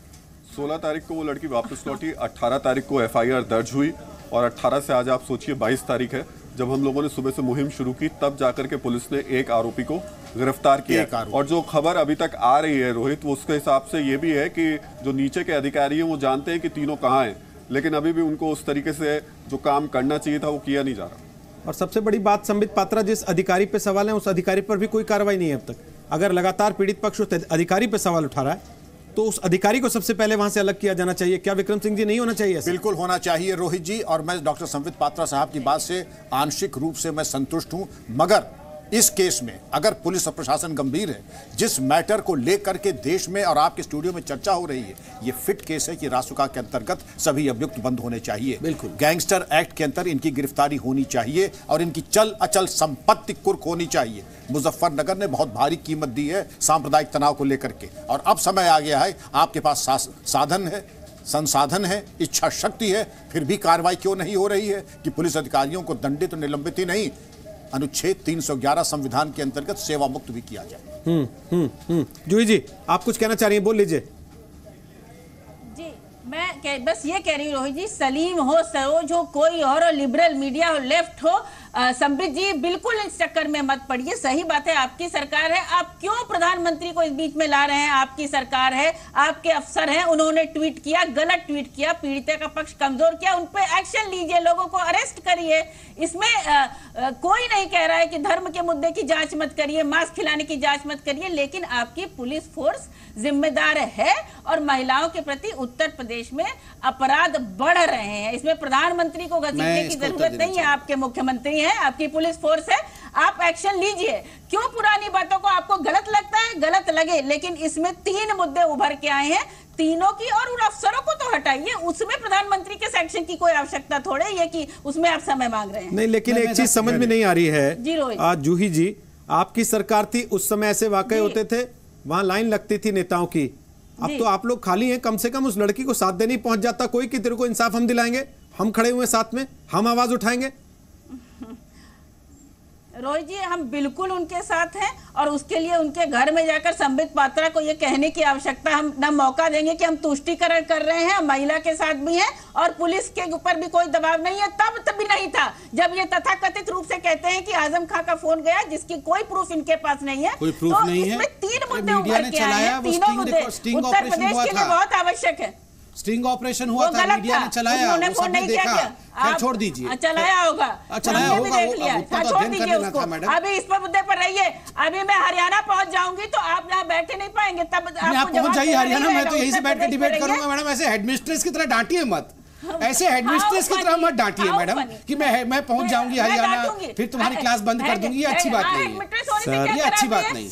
16 तारीख को वो लड़की वापस लौटी, 18 तारीख को FIR दर्ज हुई और 18 से आज आप सोचिए 22 तारीख है। जब हम लोगों ने सुबह से मुहिम शुरू की तब जाकर के पुलिस ने एक आरोपी को गिरफ्तार किया। और जो खबर अभी तक आ रही है रोहित, वो उसके हिसाब से ये भी है कि जो नीचे के अधिकारी हैं वो जानते हैं कि तीनों कहाँ हैं, लेकिन अभी भी उनको उस तरीके से जो काम करना चाहिए था वो किया नहीं जा रहा। और सबसे बड़ी बात संबित पात्रा, जिस अधिकारी पे सवाल है उस अधिकारी पर भी कोई कार्रवाई नहीं है अब तक। अगर लगातार पीड़ित पक्ष उस अधिकारी पे सवाल उठा रहा है तो उस अधिकारी को सबसे पहले वहां से अलग किया जाना चाहिए। क्या विक्रम सिंह जी नहीं होना चाहिए ऐसा? बिल्कुल होना चाहिए रोहित जी, और मैं डॉक्टर संबित पात्रा साहब की बात से आंशिक रूप से मैं संतुष्ट हूं, मगर इस केस में अगर पुलिस और प्रशासन गंभीर है, जिस मैटर को लेकर के देश में और आपके स्टूडियो में चर्चा हो रही है, ये फिट केस है कि रासुका के अंतर्गत सभी अभियुक्त बंद होने चाहिए। बिल्कुल। गैंगस्टर एक्ट के अंतर्गत इनकी गिरफ्तारी होनी चाहिए और इनकी चल अचल संपत्ति कुर्क होनी चाहिए। मुजफ्फरनगर ने बहुत भारी कीमत दी है सांप्रदायिक तनाव को लेकर के, और अब समय आ गया है, आपके पास साधन है, संसाधन है, इच्छा शक्ति है, फिर भी कार्रवाई क्यों नहीं हो रही है कि पुलिस अधिकारियों को दंडित और निलंबित ही नहीं, अनुच्छेद 311 संविधान के अंतर्गत सेवा मुक्त भी किया जाए। जूही जी, आप कुछ कहना चाह रही हैं, बोल लीजिए। जी, मैं बस ये कह रही हूँ रोहित जी, सलीम हो, सरोज हो, कोई और लिबरल मीडिया हो, लेफ्ट हो, संबित जी बिल्कुल इस चक्कर में मत पड़िए। सही बात है, आपकी सरकार है, आप क्यों प्रधानमंत्री को इस बीच में ला रहे हैं? आपकी सरकार है, आपके अफसर हैं, उन्होंने ट्वीट किया, गलत ट्वीट किया, पीड़िता का पक्ष कमजोर किया, उन पे एक्शन लीजिए, लोगों को अरेस्ट करिए। इसमें कोई नहीं कह रहा है कि धर्म के मुद्दे की जांच मत करिए, मांस खिलाने की जांच मत करिए, लेकिन आपकी पुलिस फोर्स जिम्मेदार है और महिलाओं के प्रति उत्तर प्रदेश में अपराध बढ़ रहे हैं। इसमें प्रधानमंत्री को घसीटने की जरूरत नहीं है, आपके मुख्यमंत्री है, आपकी पुलिस फोर्स है, आप एक्शन लीजिए। क्यों पुरानी बातों को आपको गलत लगता है? गलत लगे, लेकिन इसमें 3 मुद्दे उभर के आए हैं, तीनों की, और उन अफसरों को तो हटाइए, उसमें प्रधानमंत्री के सेक्शन की कोई आवश्यकता थोड़े है कि उसमें आप समय मांग रहे हैं। नहीं, लेकिन एक चीज समझ में नहीं आ रही है जी रोहित, आज जूही जी, आपकी सरकार थी उस समय ऐसे वाकये होते थे, वहां लाइन लगती थी नेताओं की। अब तो आप लोग खाली हैं, कम से कम उस लड़की को साथ देने ही पहुंच जाता कोई कि तेरे को इंसाफ हम दिलाएंगे, हम खड़े हुए साथ में, हम आवाज उठाएंगे। रोहित जी, हम बिल्कुल उनके साथ हैं और उसके लिए उनके घर में जाकर संबित पात्रा को ये कहने की आवश्यकता हम न मौका देंगे कि हम तुष्टीकरण कर रहे हैं, महिला के साथ भी हैं और पुलिस के ऊपर भी कोई दबाव नहीं है। तब भी नहीं था जब ये तथाकथित रूप से कहते हैं कि आजम खां का फोन गया, जिसकी कोई प्रूफ इनके पास नहीं है। कोई प्रूफ तो नहीं है। इसमें 3 मुद्दे उभर के आए हैं, तीनों मुद्दे उत्तर प्रदेश के लिए बहुत आवश्यक है। स्टिंग ऑपरेशन हुआ था, मीडिया ने चलाया, वो सबने देखा। खैर छोड़ दीजिए, चलाया होगा, चलाया होगा, छोड़ दीजिए उसको। अभी इस पर मुद्दे पर रहिए। अभी मैं हरियाणा पहुंच जाऊंगी तो आप यहाँ बैठे नहीं पाएंगे, तब आप पहुंच जाइए हरियाणा, मैं तो यहीं से बैठ कर डिबेट करूंगा। मैडम ऐसे हेडमिस्ट्रेस की तरह डांटिए मत, ऐसे हेडमिस्ट्रेस की तरह मत डांटिए मैडम कि मैं पहुंच जाऊंगी हरियाणा, फिर तुम्हारी क्लास बंद कर दूंगी। ये अच्छी बात नहीं है, ये अच्छी बात नहीं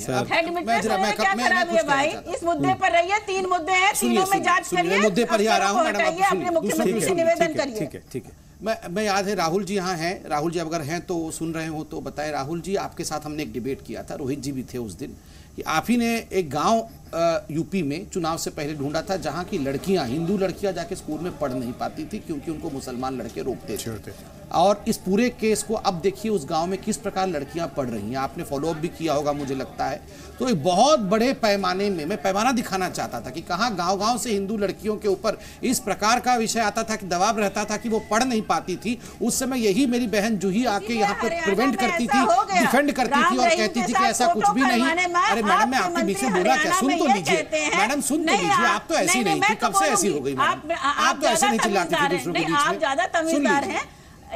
है। इस मुद्दे पर रहिए, 3 मुद्दे हैं, तीनों में जांच करिए। मुद्दे पर ही आ रहा हूँ मैडम, अपने मुख्यमंत्री से निवेदन करिए। ठीक है। मैं याद है राहुल जी यहाँ हैं, राहुल जी अगर हैं तो सुन रहे हो तो बताएं। राहुल जी, आपके साथ हमने एक डिबेट किया था, रोहित जी भी थे उस दिन, कि आप ही ने एक गांव यूपी में चुनाव से पहले ढूंढा था जहां की लड़कियां, हिंदू लड़कियां जाके स्कूल में पढ़ नहीं पाती थी क्योंकि उनको मुसलमान लड़के रोकते थे। और इस पूरे केस को अब देखिए उस गांव में किस प्रकार लड़कियां पढ़ रही हैं, आपने फॉलोअप भी किया होगा मुझे लगता है। तो एक बहुत बड़े पैमाने में मैं पैमाना दिखाना चाहता था कि कहाँ गांव-गांव से हिंदू लड़कियों के ऊपर इस प्रकार का विषय आता था कि दबाव रहता था कि वो पढ़ नहीं पाती थी। उस समय यही मेरी बहन जूही आके यहाँ पे प्रिवेंट करती थी, डिफेंड करती थी और कहती थी कि ऐसा कुछ भी नहीं। अरे मैडम, मैं आपके बीच में बोला क्या? सुन तो लीजिए मैडम, सुन तो लीजिए। आप तो ऐसी नहीं थी, कब से ऐसी हो गई मैडम? आप तो ऐसे नहीं चिल्लाती थी दूसरों के बीच में। आप ज्यादा तमीज़दार हैं।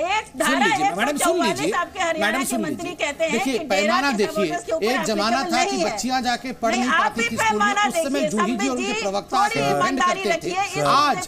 मैडम सुन लीजिए, मैडम सुन लीजिए। देखिए पैमाना देखिए, एक जमाना था कि बच्चियां जाके पढ़ नहीं पाती थी स्कूल में, उस समय जूही जी और उनके प्रवक्ता डिफेंड करते थे।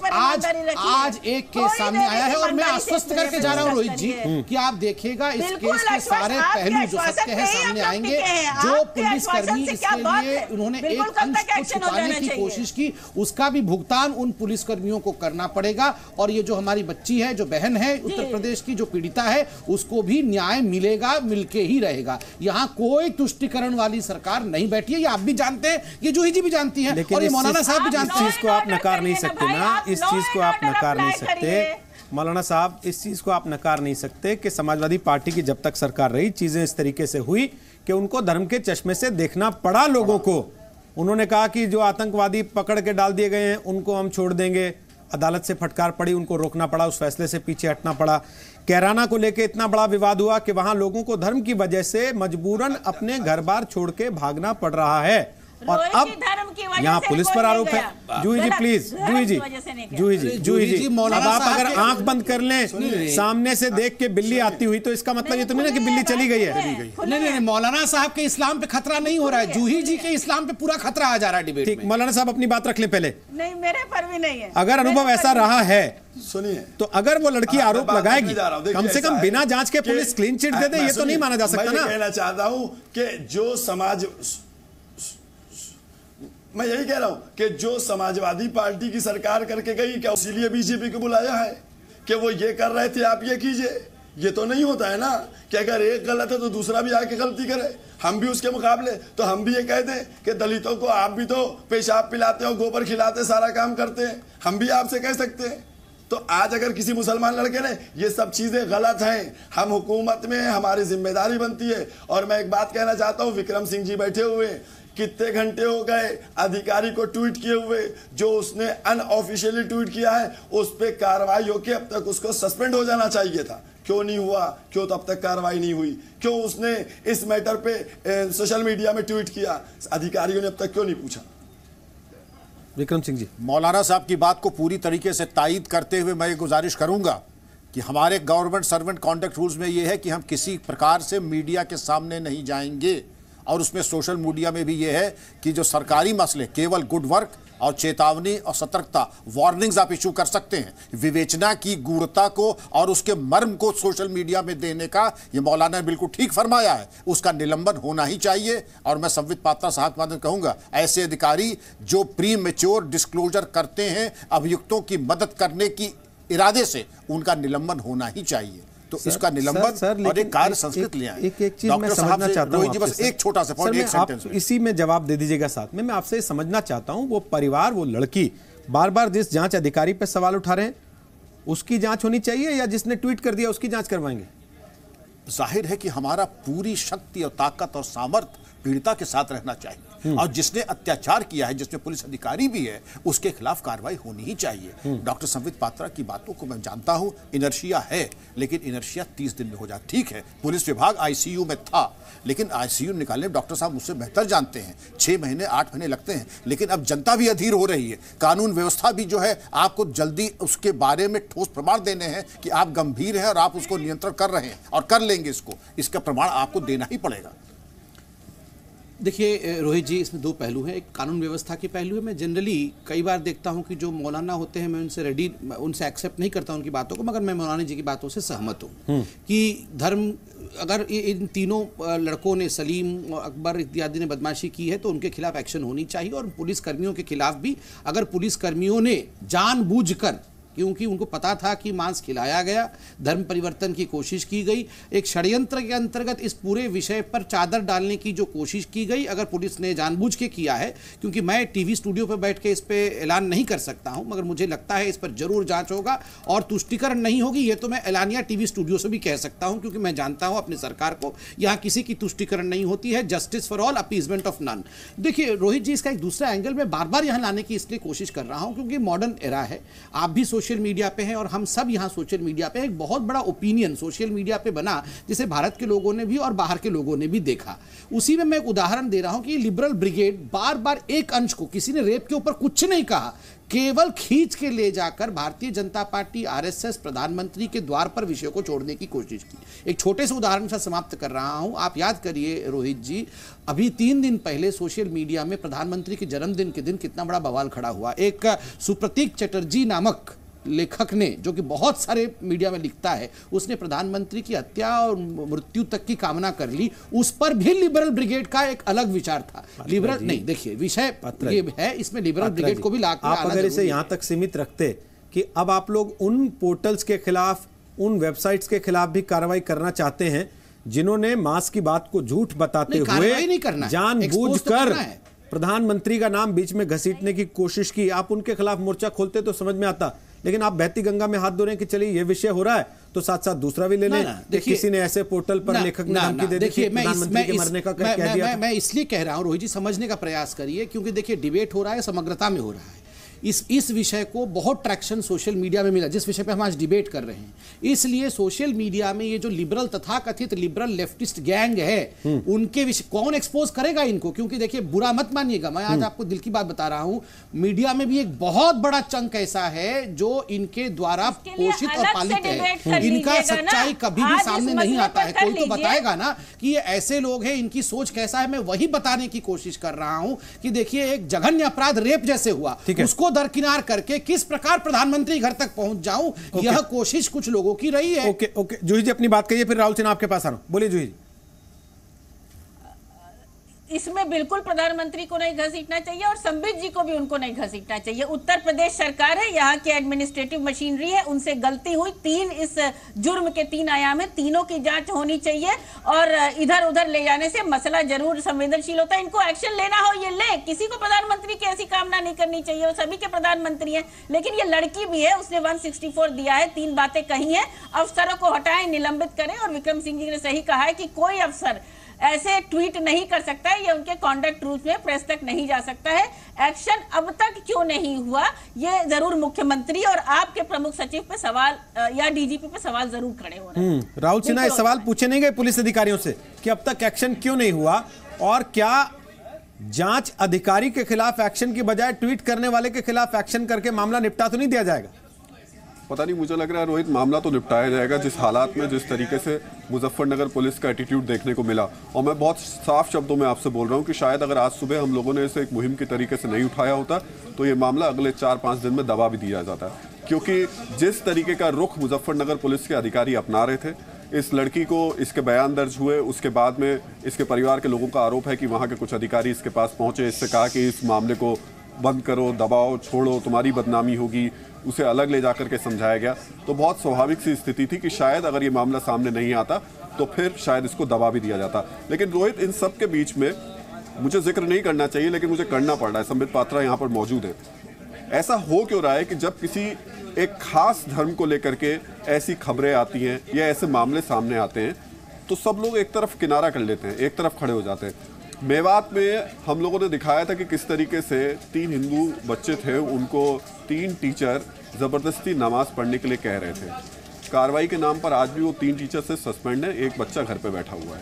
आज एक केस सामने आया है और मैं आश्वस्त करके जा रहा हूँ रोहित जी कि आप देखिएगा इस केस के सारे पहलू जो सत्य है सामने आएंगे। जो पुलिसकर्मी इसके लिए उन्होंने एक अंश को छुपाने की कोशिश की, उसका भी भुगतान उन पुलिसकर्मियों को करना पड़ेगा। और ये जो हमारी बच्ची है, जो बहन है उत्तर प्रदेश की, जो पीड़िता है, उसको भी न्याय मिलेगा, मिलके ही रहेगा। यहाँ कोई तुष्टीकरण वाली सरकार नहीं बैठी है, ये आप भी जानते हैं, ये जूही जी भी जानती हैं और ये मौलाना साहब भी जानते हैं। इस चीज को आप नकार नहीं सकते ना, इस चीज को आप नकार नहीं सकते मौलाना साहब, इस चीज को आप नकार नहीं सकते कि समाजवादी पार्टी की जब तक सरकार रही चीजें इस तरीके से हुई कि उनको धर्म के चश्मे से देखना पड़ा लोगों को। उन्होंने कहा कि जो आतंकवादी पकड़ के डाल दिए गए हैं उनको हम छोड़ देंगे, अदालत से फटकार पड़ी, उनको रोकना पड़ा, उस फैसले से पीछे हटना पड़ा। कैराना को लेकर इतना बड़ा विवाद हुआ कि वहां लोगों को धर्म की वजह से मजबूरन अपने घर बार छोड़ के भागना पड़ रहा है। और अब धर्म की वजह यहाँ से पुलिस पर आरोप है। जूही जी प्लीज, जूही जी अब आप अगर आंख बंद कर लें सामने से देख के बिल्ली आती हुई तो इसका मतलब ये तो नहीं ना कि बिल्ली चली गई है। नहीं, मौलाना साहब के इस्लाम पे खतरा नहीं हो रहा है, जूही जी के इस्लाम पे पूरा खतरा आ जा रहा है डिबेट में। ठीक, मौलाना साहब अपनी बात रख ले पहले। नहीं, मेरे पर भी नहीं है। अगर अनुभव ऐसा रहा है सुनिए, तो अगर वो लड़की आरोप लगाएगी, कम से कम बिना जांच के पुलिस क्लीन चिट दे दे, ये तो नहीं माना जा सकता ना। कहना चाहता हूं कि जो समाज, मैं यही कह रहा हूं कि जो समाजवादी पार्टी की सरकार करके गई, क्या इसीलिए बीजेपी को बुलाया है कि वो ये कर रहे थे आप ये कीजिए? ये तो नहीं होता है ना कि अगर एक गलत है तो दूसरा भी आके गलती करे। हम भी उसके मुकाबले तो हम भी ये कह दें कि दलितों को आप भी तो पेशाब पिलाते हो, गोबर खिलाते, सारा काम करते हैं, हम भी आपसे कह सकते हैं। तो आज अगर किसी मुसलमान लड़के ने ये सब चीजें गलत हैं, हम हुकूमत में हमारी जिम्मेदारी बनती है। और मैं एक बात कहना चाहता हूँ, विक्रम सिंह जी बैठे हुए, कितने घंटे हो गए अधिकारी को ट्वीट किए हुए, जो उसने अनऑफिशियली ट्वीट किया है उस पर कार्रवाई होकर अब तक उसको सस्पेंड हो जाना चाहिए था। क्यों नहीं हुआ? क्यों तब तक कार्रवाई नहीं हुई? क्यों उसने इस मैटर पे सोशल मीडिया में ट्वीट किया? अधिकारियों ने अब तक क्यों नहीं पूछा? विक्रम सिंह जी, मौलाना साहब की बात को पूरी तरीके से तायीद करते हुए मैं ये गुजारिश करूंगा कि हमारे गवर्नमेंट सर्वेंट कॉन्डक्ट रूल्स में ये है कि हम किसी प्रकार से मीडिया के सामने नहीं जाएंगे। और उसमें सोशल मीडिया में भी ये है कि जो सरकारी मसले, केवल गुड वर्क और चेतावनी और सतर्कता, वार्निंग्स आप इशू कर सकते हैं। विवेचना की गूढ़ता को और उसके मर्म को सोशल मीडिया में देने का ये मौलाना ने बिल्कुल ठीक फरमाया है, उसका निलंबन होना ही चाहिए। और मैं संवित पात्रा साहब के माध्यम कहूंगा, ऐसे अधिकारी जो प्री मैच्योर डिस्क्लोजर करते हैं अभियुक्तों की मदद करने की इरादे से, उनका निलंबन होना ही चाहिए। तो इसका निलंबन और एक कार्य संस्कृत ले आए। एक चीज मैं समझना चाहता हूं, बस एक छोटा सा पॉइंट, एक सेंटेंस में इसी में जवाब दे दीजिएगा। साथ में मैं आपसे समझना चाहता हूं, वो परिवार, वो लड़की बार बार जिस जांच अधिकारी पे सवाल उठा रहे हैं उसकी जांच होनी चाहिए या जिसने ट्वीट कर दिया उसकी जांच करवाएंगे? जाहिर है कि हमारा पूरी शक्ति और ताकत और सामर्थ्य पीड़िता के साथ रहना चाहिए, और जिसने अत्याचार किया है, जिसमें पुलिस अधिकारी भी है, उसके खिलाफ कार्रवाई होनी ही चाहिए। डॉक्टर संवित पात्रा की बातों को मैं जानता हूं, इनर्शिया है, लेकिन इनर्शिया 30 दिन में हो जाती। ठीक है, पुलिस विभाग आईसीयू में था, लेकिन आईसीयू निकालने डॉक्टर साहब मुझसे बेहतर जानते हैं, 6 महीने 8 महीने लगते हैं। लेकिन अब जनता भी अधीर हो रही है, कानून व्यवस्था भी जो है आपको जल्दी उसके बारे में ठोस प्रमाण देने हैं कि आप गंभीर हैं और आप उसको नियंत्रण कर रहे हैं और कर लेंगे। इसका प्रमाण आपको देना ही पड़ेगा। देखिए रोहित जी, इसमें दो पहलू हैं। एक कानून व्यवस्था के पहलू है। मैं जनरली कई बार देखता हूं कि जो मौलाना होते हैं, मैं उनसे एक्सेप्ट नहीं करता उनकी बातों को, मगर मैं मौलाना जी की बातों से सहमत हूं कि धर्म, अगर इन तीनों लड़कों ने, सलीम और अकबर इत्यादि ने बदमाशी की है तो उनके खिलाफ एक्शन होनी चाहिए। और पुलिसकर्मियों के खिलाफ भी, अगर पुलिसकर्मियों ने जानबूझकर, क्योंकि उनको पता था कि मांस खिलाया गया, धर्म परिवर्तन की कोशिश की गई, एक षड्यंत्र के अंतर्गत इस पूरे विषय पर चादर डालने की जो कोशिश की गई, अगर पुलिस ने जानबूझ के किया है, क्योंकि मैं टीवी स्टूडियो पर बैठ के इस पे ऐलान नहीं कर सकता हूं, मगर मुझे लगता है इस पर जरूर जांच होगा और तुष्टिकरण नहीं होगी। ये तो मैं ऐलानिया टीवी स्टूडियो से भी कह सकता हूं, क्योंकि मैं जानता हूं अपनी सरकार को, यहां किसी की तुष्टिकरण नहीं होती है। Justice for all, appeasement of none. देखिए रोहित जी, इसका एक दूसरा एंगल मैं बार बार यहां लाने की इसलिए कोशिश कर रहा हूं क्योंकि मॉडर्न एरा है, आप भी सोशल मीडिया पे हैं और हम सब यहां सोशल मीडिया पे, एक बहुत बड़ा ओपिनियन सोशल मीडिया पे बना, जिसे भारत के लोगों ने भी और बाहर के लोगों ने भी देखा। उसी में मैं एक उदाहरण दे रहा हूं कि लिबरल ब्रिगेड बार बार एक अंश को, किसी ने रेप के ऊपर कुछ नहीं कहा, केवल खींच के ले जाकर भारतीय जनता पार्टी, आरएसएस, प्रधानमंत्री के द्वार पर विषय को छोड़ने की कोशिश की। एक छोटे से उदाहरण से समाप्त कर रहा हूं। आप याद करिए रोहित जी, अभी 3 दिन पहले सोशल मीडिया में प्रधानमंत्री के जन्मदिन के दिन कितना बड़ा बवाल खड़ा हुआ। एक सुप्रतीक चटर्जी नामक लेखक ने, जो कि बहुत सारे मीडिया में लिखता है, उसने प्रधानमंत्री की हत्या और मृत्यु तक की कामना कर ली। उस पर भी लिबरल ब्रिगेड का एक अलग विचार था। लिबरल नहीं, देखिए विषय ये है, इसमें लिबरल ब्रिगेड को भी लाकर आप अगर इसे यहां तक सीमित रखते कि अब आप लोग उन पोर्टल्स के खिलाफ, उन वेबसाइट्स के खिलाफ भी कार्रवाई करना चाहते हैं जिन्होंने मास्क की बात को झूठ बताते हुए जानबूझकर प्रधानमंत्री का नाम बीच में घसीटने की कोशिश की, आप उनके खिलाफ मोर्चा खोलते तो समझ में आता। लेकिन आप बहती गंगा में हाथ धो रहे हैं कि चलिए ये विषय हो रहा है तो साथ साथ दूसरा भी ले लें। देखिए, किसी ने ऐसे पोर्टल पर लेखक ने धमकी दे दी, प्रधानमंत्री के मरने का कह दिया। मैं इसलिए कह रहा हूं रोहित जी, समझने का प्रयास करिए, क्योंकि देखिए डिबेट हो रहा है, समग्रता में हो रहा है। इस विषय को बहुत ट्रैक्शन सोशल मीडिया में मिला, जिस विषय पे हम आज डिबेट कर रहे हैं। इसलिए सोशल मीडिया में ये जो लिबरल तथाकथित लिबरल लेफ्टिस्ट गैंग है उनके विषय कौन एक्सपोज करेगा इनको? क्योंकि देखिए, बुरा मत मानिएगा, मैं आज आपको दिल की बात बता रहा हूं, मीडिया में भी एक बहुत बड़ा चंक ऐसा है जो इनके द्वारा पोषित और पालित है। इनका सच्चाई कभी भी सामने नहीं आता है। कोई तो बताएगा ना कि ये ऐसे लोग हैं, इनकी सोच कैसा है। मैं वही बताने की कोशिश कर रहा हूं कि देखिए, एक जघन्य अपराध रेप जैसे हुआ, उसको दरकिनार करके किस प्रकार प्रधानमंत्री घर तक पहुंच जाऊं, यह कोशिश कुछ लोगों की रही है। ओके, जूही जी अपनी बात कहिए, फिर राहुल सिन्हा आपके पास आ रहा हूं। बोलिए जूही जी। इसमें बिल्कुल प्रधानमंत्री को नहीं घसीटना चाहिए और संबित जी को भी उनको नहीं घसीटना चाहिए। उत्तर प्रदेश सरकार है, यहाँ की एडमिनिस्ट्रेटिव मशीनरी है, उनसे गलती हुई। 3 इस जुर्म के 3 आयाम है, तीनों की जांच होनी चाहिए और इधर उधर ले जाने से मसला जरूर संवेदनशील होता है। इनको एक्शन लेना हो ये ले, किसी को प्रधानमंत्री की ऐसी कामना नहीं करनी चाहिए, वो सभी के प्रधानमंत्री हैं। लेकिन ये लड़की भी है, उसने 164 दिया है, 3 बातें कही हैं, अफसरों को हटाएं, निलंबित करें। और विक्रम सिंह जी ने सही कहा है कि कोई अफसर ऐसे ट्वीट नहीं कर सकता है, ये उनके कॉन्डक्ट रूल्स में प्रेस तक नहीं जा सकता है। एक्शन अब तक क्यों नहीं हुआ, ये जरूर मुख्यमंत्री और आपके प्रमुख सचिव पे सवाल या डीजीपी पे सवाल जरूर खड़े हो रहे हैं। राहुल सिन्हा, इस सवाल पूछे नहीं गए पुलिस अधिकारियों से कि अब तक एक्शन क्यों नहीं हुआ, और क्या जांच अधिकारी के खिलाफ एक्शन की बजाय ट्वीट करने वाले के खिलाफ एक्शन करके मामला निपटा तो नहीं दिया जाएगा? पता नहीं, मुझे लग रहा है रोहित, मामला तो निपटाया जाएगा जिस हालात में, जिस तरीके से मुजफ्फरनगर पुलिस का एटीट्यूड देखने को मिला। और मैं बहुत साफ शब्दों में आपसे बोल रहा हूं कि शायद अगर आज सुबह हम लोगों ने इसे एक मुहिम की तरीके से नहीं उठाया होता तो ये मामला अगले 4-5 दिन में दबा भी दिया जाता। क्योंकि जिस तरीके का रुख मुजफ्फरनगर पुलिस के अधिकारी अपना रहे थे, इस लड़की को, इसके बयान दर्ज हुए, उसके बाद में इसके परिवार के लोगों का आरोप है कि वहाँ के कुछ अधिकारी इसके पास पहुँचे, इससे कहा कि इस मामले को बंद करो, दबाओ, छोड़ो, तुम्हारी बदनामी होगी, उसे अलग ले जाकर के समझाया गया। तो बहुत स्वाभाविक सी स्थिति थी कि शायद अगर ये मामला सामने नहीं आता तो फिर शायद इसको दबा भी दिया जाता। लेकिन रोहित, इन सब के बीच में मुझे जिक्र नहीं करना चाहिए लेकिन मुझे करना पड़ रहा है, संबित पात्रा यहाँ पर मौजूद है। ऐसा हो क्यों रहा है कि जब किसी एक खास धर्म को लेकर के ऐसी खबरें आती हैं या ऐसे मामले सामने आते हैं तो सब लोग एक तरफ किनारा कर लेते हैं, एक तरफ खड़े हो जाते हैं। मेवात में हम लोगों ने दिखाया था कि किस तरीके से 3 हिंदू बच्चे थे, उनको 3 टीचर ज़बरदस्ती नमाज पढ़ने के लिए कह रहे थे। कार्रवाई के नाम पर आज भी वो 3 टीचर से सस्पेंड है, एक बच्चा घर पे बैठा हुआ है।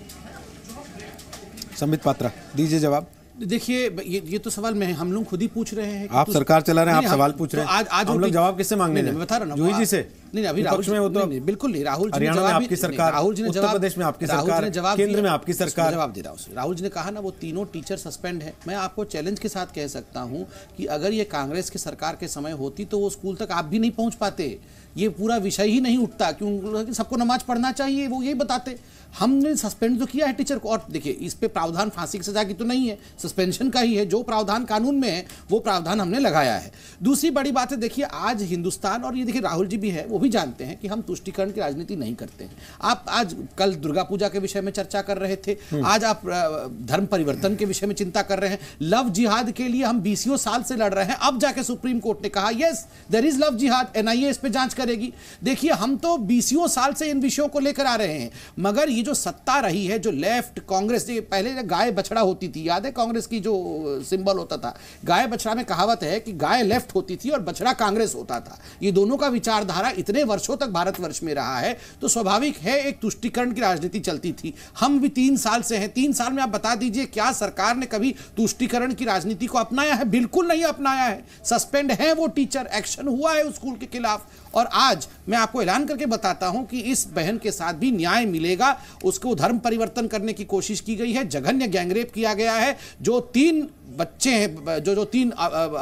संबित पात्रा, दीजिए जवाब। देखिए, ये तो सवाल मैं हम लोग खुद ही पूछ रहे हैं। आप सरकार चला रहे हैं, आप सवाल पूछ रहे हैं, आज हम लोग जवाब किससे मांगने मैं बता रहा हूं जूही जी से। नहीं, अभी राहुल में वो तो बिल्कुल नहीं। राहुल जी ने हरियाणा में आपकी सरकार, उत्तर प्रदेश में आपकी सरकार, केंद्र में आपकी सरकार, जवाब दे रहा हूं। राहुल जी ने कहा ना वो तीनों टीचर सस्पेंड है। मैं आपको चैलेंज के साथ कह सकता हूं कि अगर ये कांग्रेस की सरकार के समय होती तो वो स्कूल तक आप भी नहीं पहुंच पाते, ये पूरा विषय ही नहीं उठता। क्यों? सबको नमाज पढ़ना चाहिए, वो यही बताते। हमने सस्पेंड तो किया है टीचर को, और देखिए इस पे प्रावधान फांसी की सजा की तो नहीं है, सस्पेंशन का ही है। जो प्रावधान कानून में है वो प्रावधान हमने लगाया है। दूसरी बड़ी बात है, देखिए आज हिंदुस्तान, और ये देखिए राहुल जी भी है, वो भी जानते हैं कि हम तुष्टीकरण की राजनीति नहीं करते हैं। आप आज कल दुर्गा पूजा के विषय में चर्चा कर रहे थे, आज आप धर्म परिवर्तन के विषय में चिंता कर रहे हैं। लव जिहाद के लिए हम 20 साल से लड़ रहे हैं, अब जाके सुप्रीम कोर्ट ने कहा यस देयर इज लव जिहाद, एनआईए इस पे जांच करेगी। देखिए हम तो 20 साल से इन विषयों को लेकर आ रहे हैं, मगर ये जो सत्ता रही है, जो लेफ्ट कांग्रेस, पहले गाय बछड़ा होती थी, याद है कांग्रेस की जो सिंबल होता था, गाय बछड़ा में कहावत है कि गाय लेफ्ट होती थी और बछड़ा कांग्रेस होता था। ये दोनों का विचारधारा इतने वर्षों तक भारतवर्ष में रहा है, तो स्वाभाविक है एक तुष्टीकरण की राजनीति चलती थी। हम भी 3 साल से हैं, 3 साल में आप बता दीजिए क्या सरकार ने कभी तुष्टीकरण की राजनीति को अपनाया है? बिल्कुल नहीं अपनाया है। सस्पेंड है वो टीचर, एक्शन हुआ है उस स्कूल के खिलाफ, और आज मैं आपको ऐलान करके बताता हूं कि इस बहन के साथ भी न्याय मिलेगा। उसको धर्म परिवर्तन करने की कोशिश की गई है, जघन्य गैंगरेप किया गया है। जो 3 बच्चे हैं, जो 3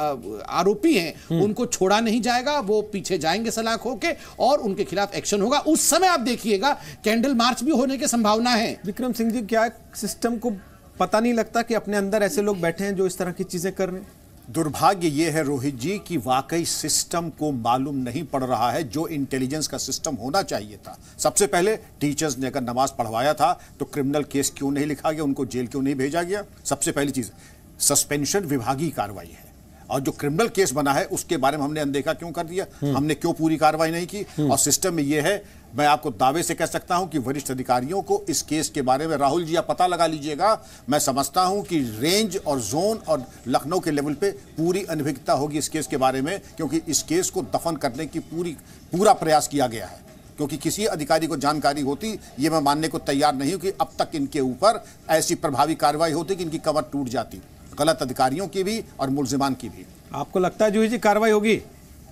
आरोपी हैं, उनको छोड़ा नहीं जाएगा, वो पीछे जाएंगे सलाख होके और उनके खिलाफ एक्शन होगा। उस समय आप देखिएगा कैंडल मार्च भी होने की संभावना है। विक्रम सिंह जी, क्या सिस्टम को पता नहीं लगता कि अपने अंदर ऐसे लोग बैठे हैं जो इस तरह की चीजें कर रहे हैं? दुर्भाग्य ये है रोहित जी कि वाकई सिस्टम को मालूम नहीं पड़ रहा है जो इंटेलिजेंस का सिस्टम होना चाहिए था। सबसे पहले टीचर्स ने अगर नमाज पढ़वाया था तो क्रिमिनल केस क्यों नहीं लिखा गया, उनको जेल क्यों नहीं भेजा गया? सबसे पहली चीज, सस्पेंशन विभागीय कार्रवाई है, और जो क्रिमिनल केस बना है उसके बारे में हमने अनदेखा क्यों कर दिया? हमने क्यों पूरी कार्रवाई नहीं की? और सिस्टम में यह है मैं आपको दावे से कह सकता हूं कि वरिष्ठ अधिकारियों को इस केस के बारे में, राहुल जी आप पता लगा लीजिएगा, मैं समझता हूं कि रेंज और जोन और लखनऊ के लेवल पे पूरी अनभिज्ञता होगी इस केस के बारे में, क्योंकि इस केस को दफन करने की पूरा प्रयास किया गया है। क्योंकि किसी अधिकारी को जानकारी होती, ये मैं मानने को तैयार नहीं हूं कि अब तक इनके ऊपर ऐसी प्रभावी कार्रवाई होती कि इनकी कमर टूट जाती, गलत अधिकारियों की भी और मुलजिमान की भी। आपको लगता है जूही जी कार्रवाई होगी?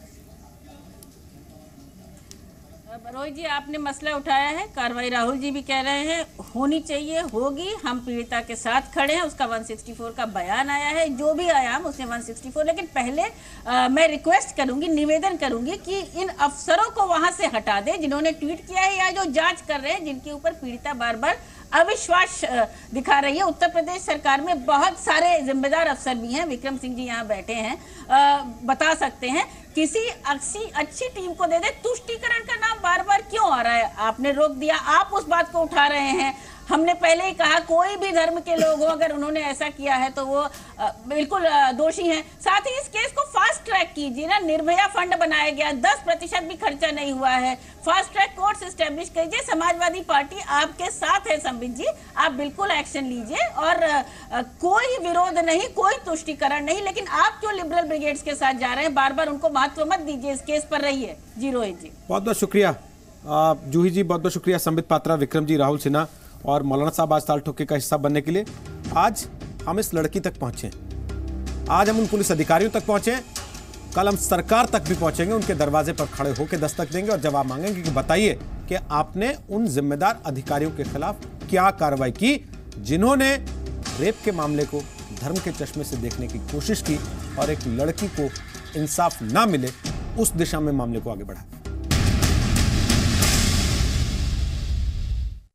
रोहित जी, आपने मसला उठाया है, कार्रवाई राहुल जी भी कह रहे हैं होनी चाहिए, होगी। हम पीड़िता के साथ खड़े हैं, उसका 164 का बयान आया है, जो भी आया हम उसने 164। लेकिन पहले मैं रिक्वेस्ट करूंगी, निवेदन करूंगी कि इन अफसरों को वहां से हटा दे जिन्होंने ट्वीट किया है या जो जांच कर रहे हैं, जिनके ऊपर पीड़िता बार बार अविश्वास दिखा रही है। उत्तर प्रदेश सरकार में बहुत सारे जिम्मेदार अफसर भी हैं, विक्रम सिंह जी यहाँ बैठे हैं, बता सकते हैं। किसी अच्छी टीम को दे दे। तुष्टीकरण का नाम बार बार क्यों आ रहा है? आपने रोक दिया, आप उस बात को उठा रहे हैं। हमने पहले ही कहा कोई भी धर्म के लोग हो, अगर उन्होंने ऐसा किया है तो वो बिल्कुल दोषी हैं। साथ ही इस केस को फास्ट ट्रैक कीजिए ना, निर्भया फंड बनाया गया, 10% भी खर्चा नहीं हुआ है। फास्ट ट्रैक कोर्ट्स एस्टेब्लिश कीजिए। समाजवादी पार्टी आपके साथ है संबित जी, आप बिल्कुल एक्शन लीजिए और कोई विरोध नहीं, कोई तुष्टीकरण नहीं। लेकिन आप जो लिबरल ब्रिगेड्स के साथ जा रहे हैं, बार बार उनको महत्व मत दीजिए, इस केस पर रहिए। जी रोहित जी, बहुत बहुत शुक्रिया। जूही जी बहुत बहुत शुक्रिया। संबित पात्रा, विक्रम जी, राहुल सिन्हा और मौलाना साहब आज ताल ठोके का हिस्सा बनने के लिए। आज हम इस लड़की तक पहुंचे, आज हम उन पुलिस अधिकारियों तक पहुंचे, कल हम सरकार तक भी पहुंचेंगे, उनके दरवाजे पर खड़े होकर दस्तक देंगे और जवाब मांगेंगे कि बताइए कि आपने उन जिम्मेदार अधिकारियों के खिलाफ क्या कार्रवाई की जिन्होंने रेप के मामले को धर्म के चश्मे से देखने की कोशिश की और एक लड़की को इंसाफ ना मिले उस दिशा में मामले को आगे बढ़ाया।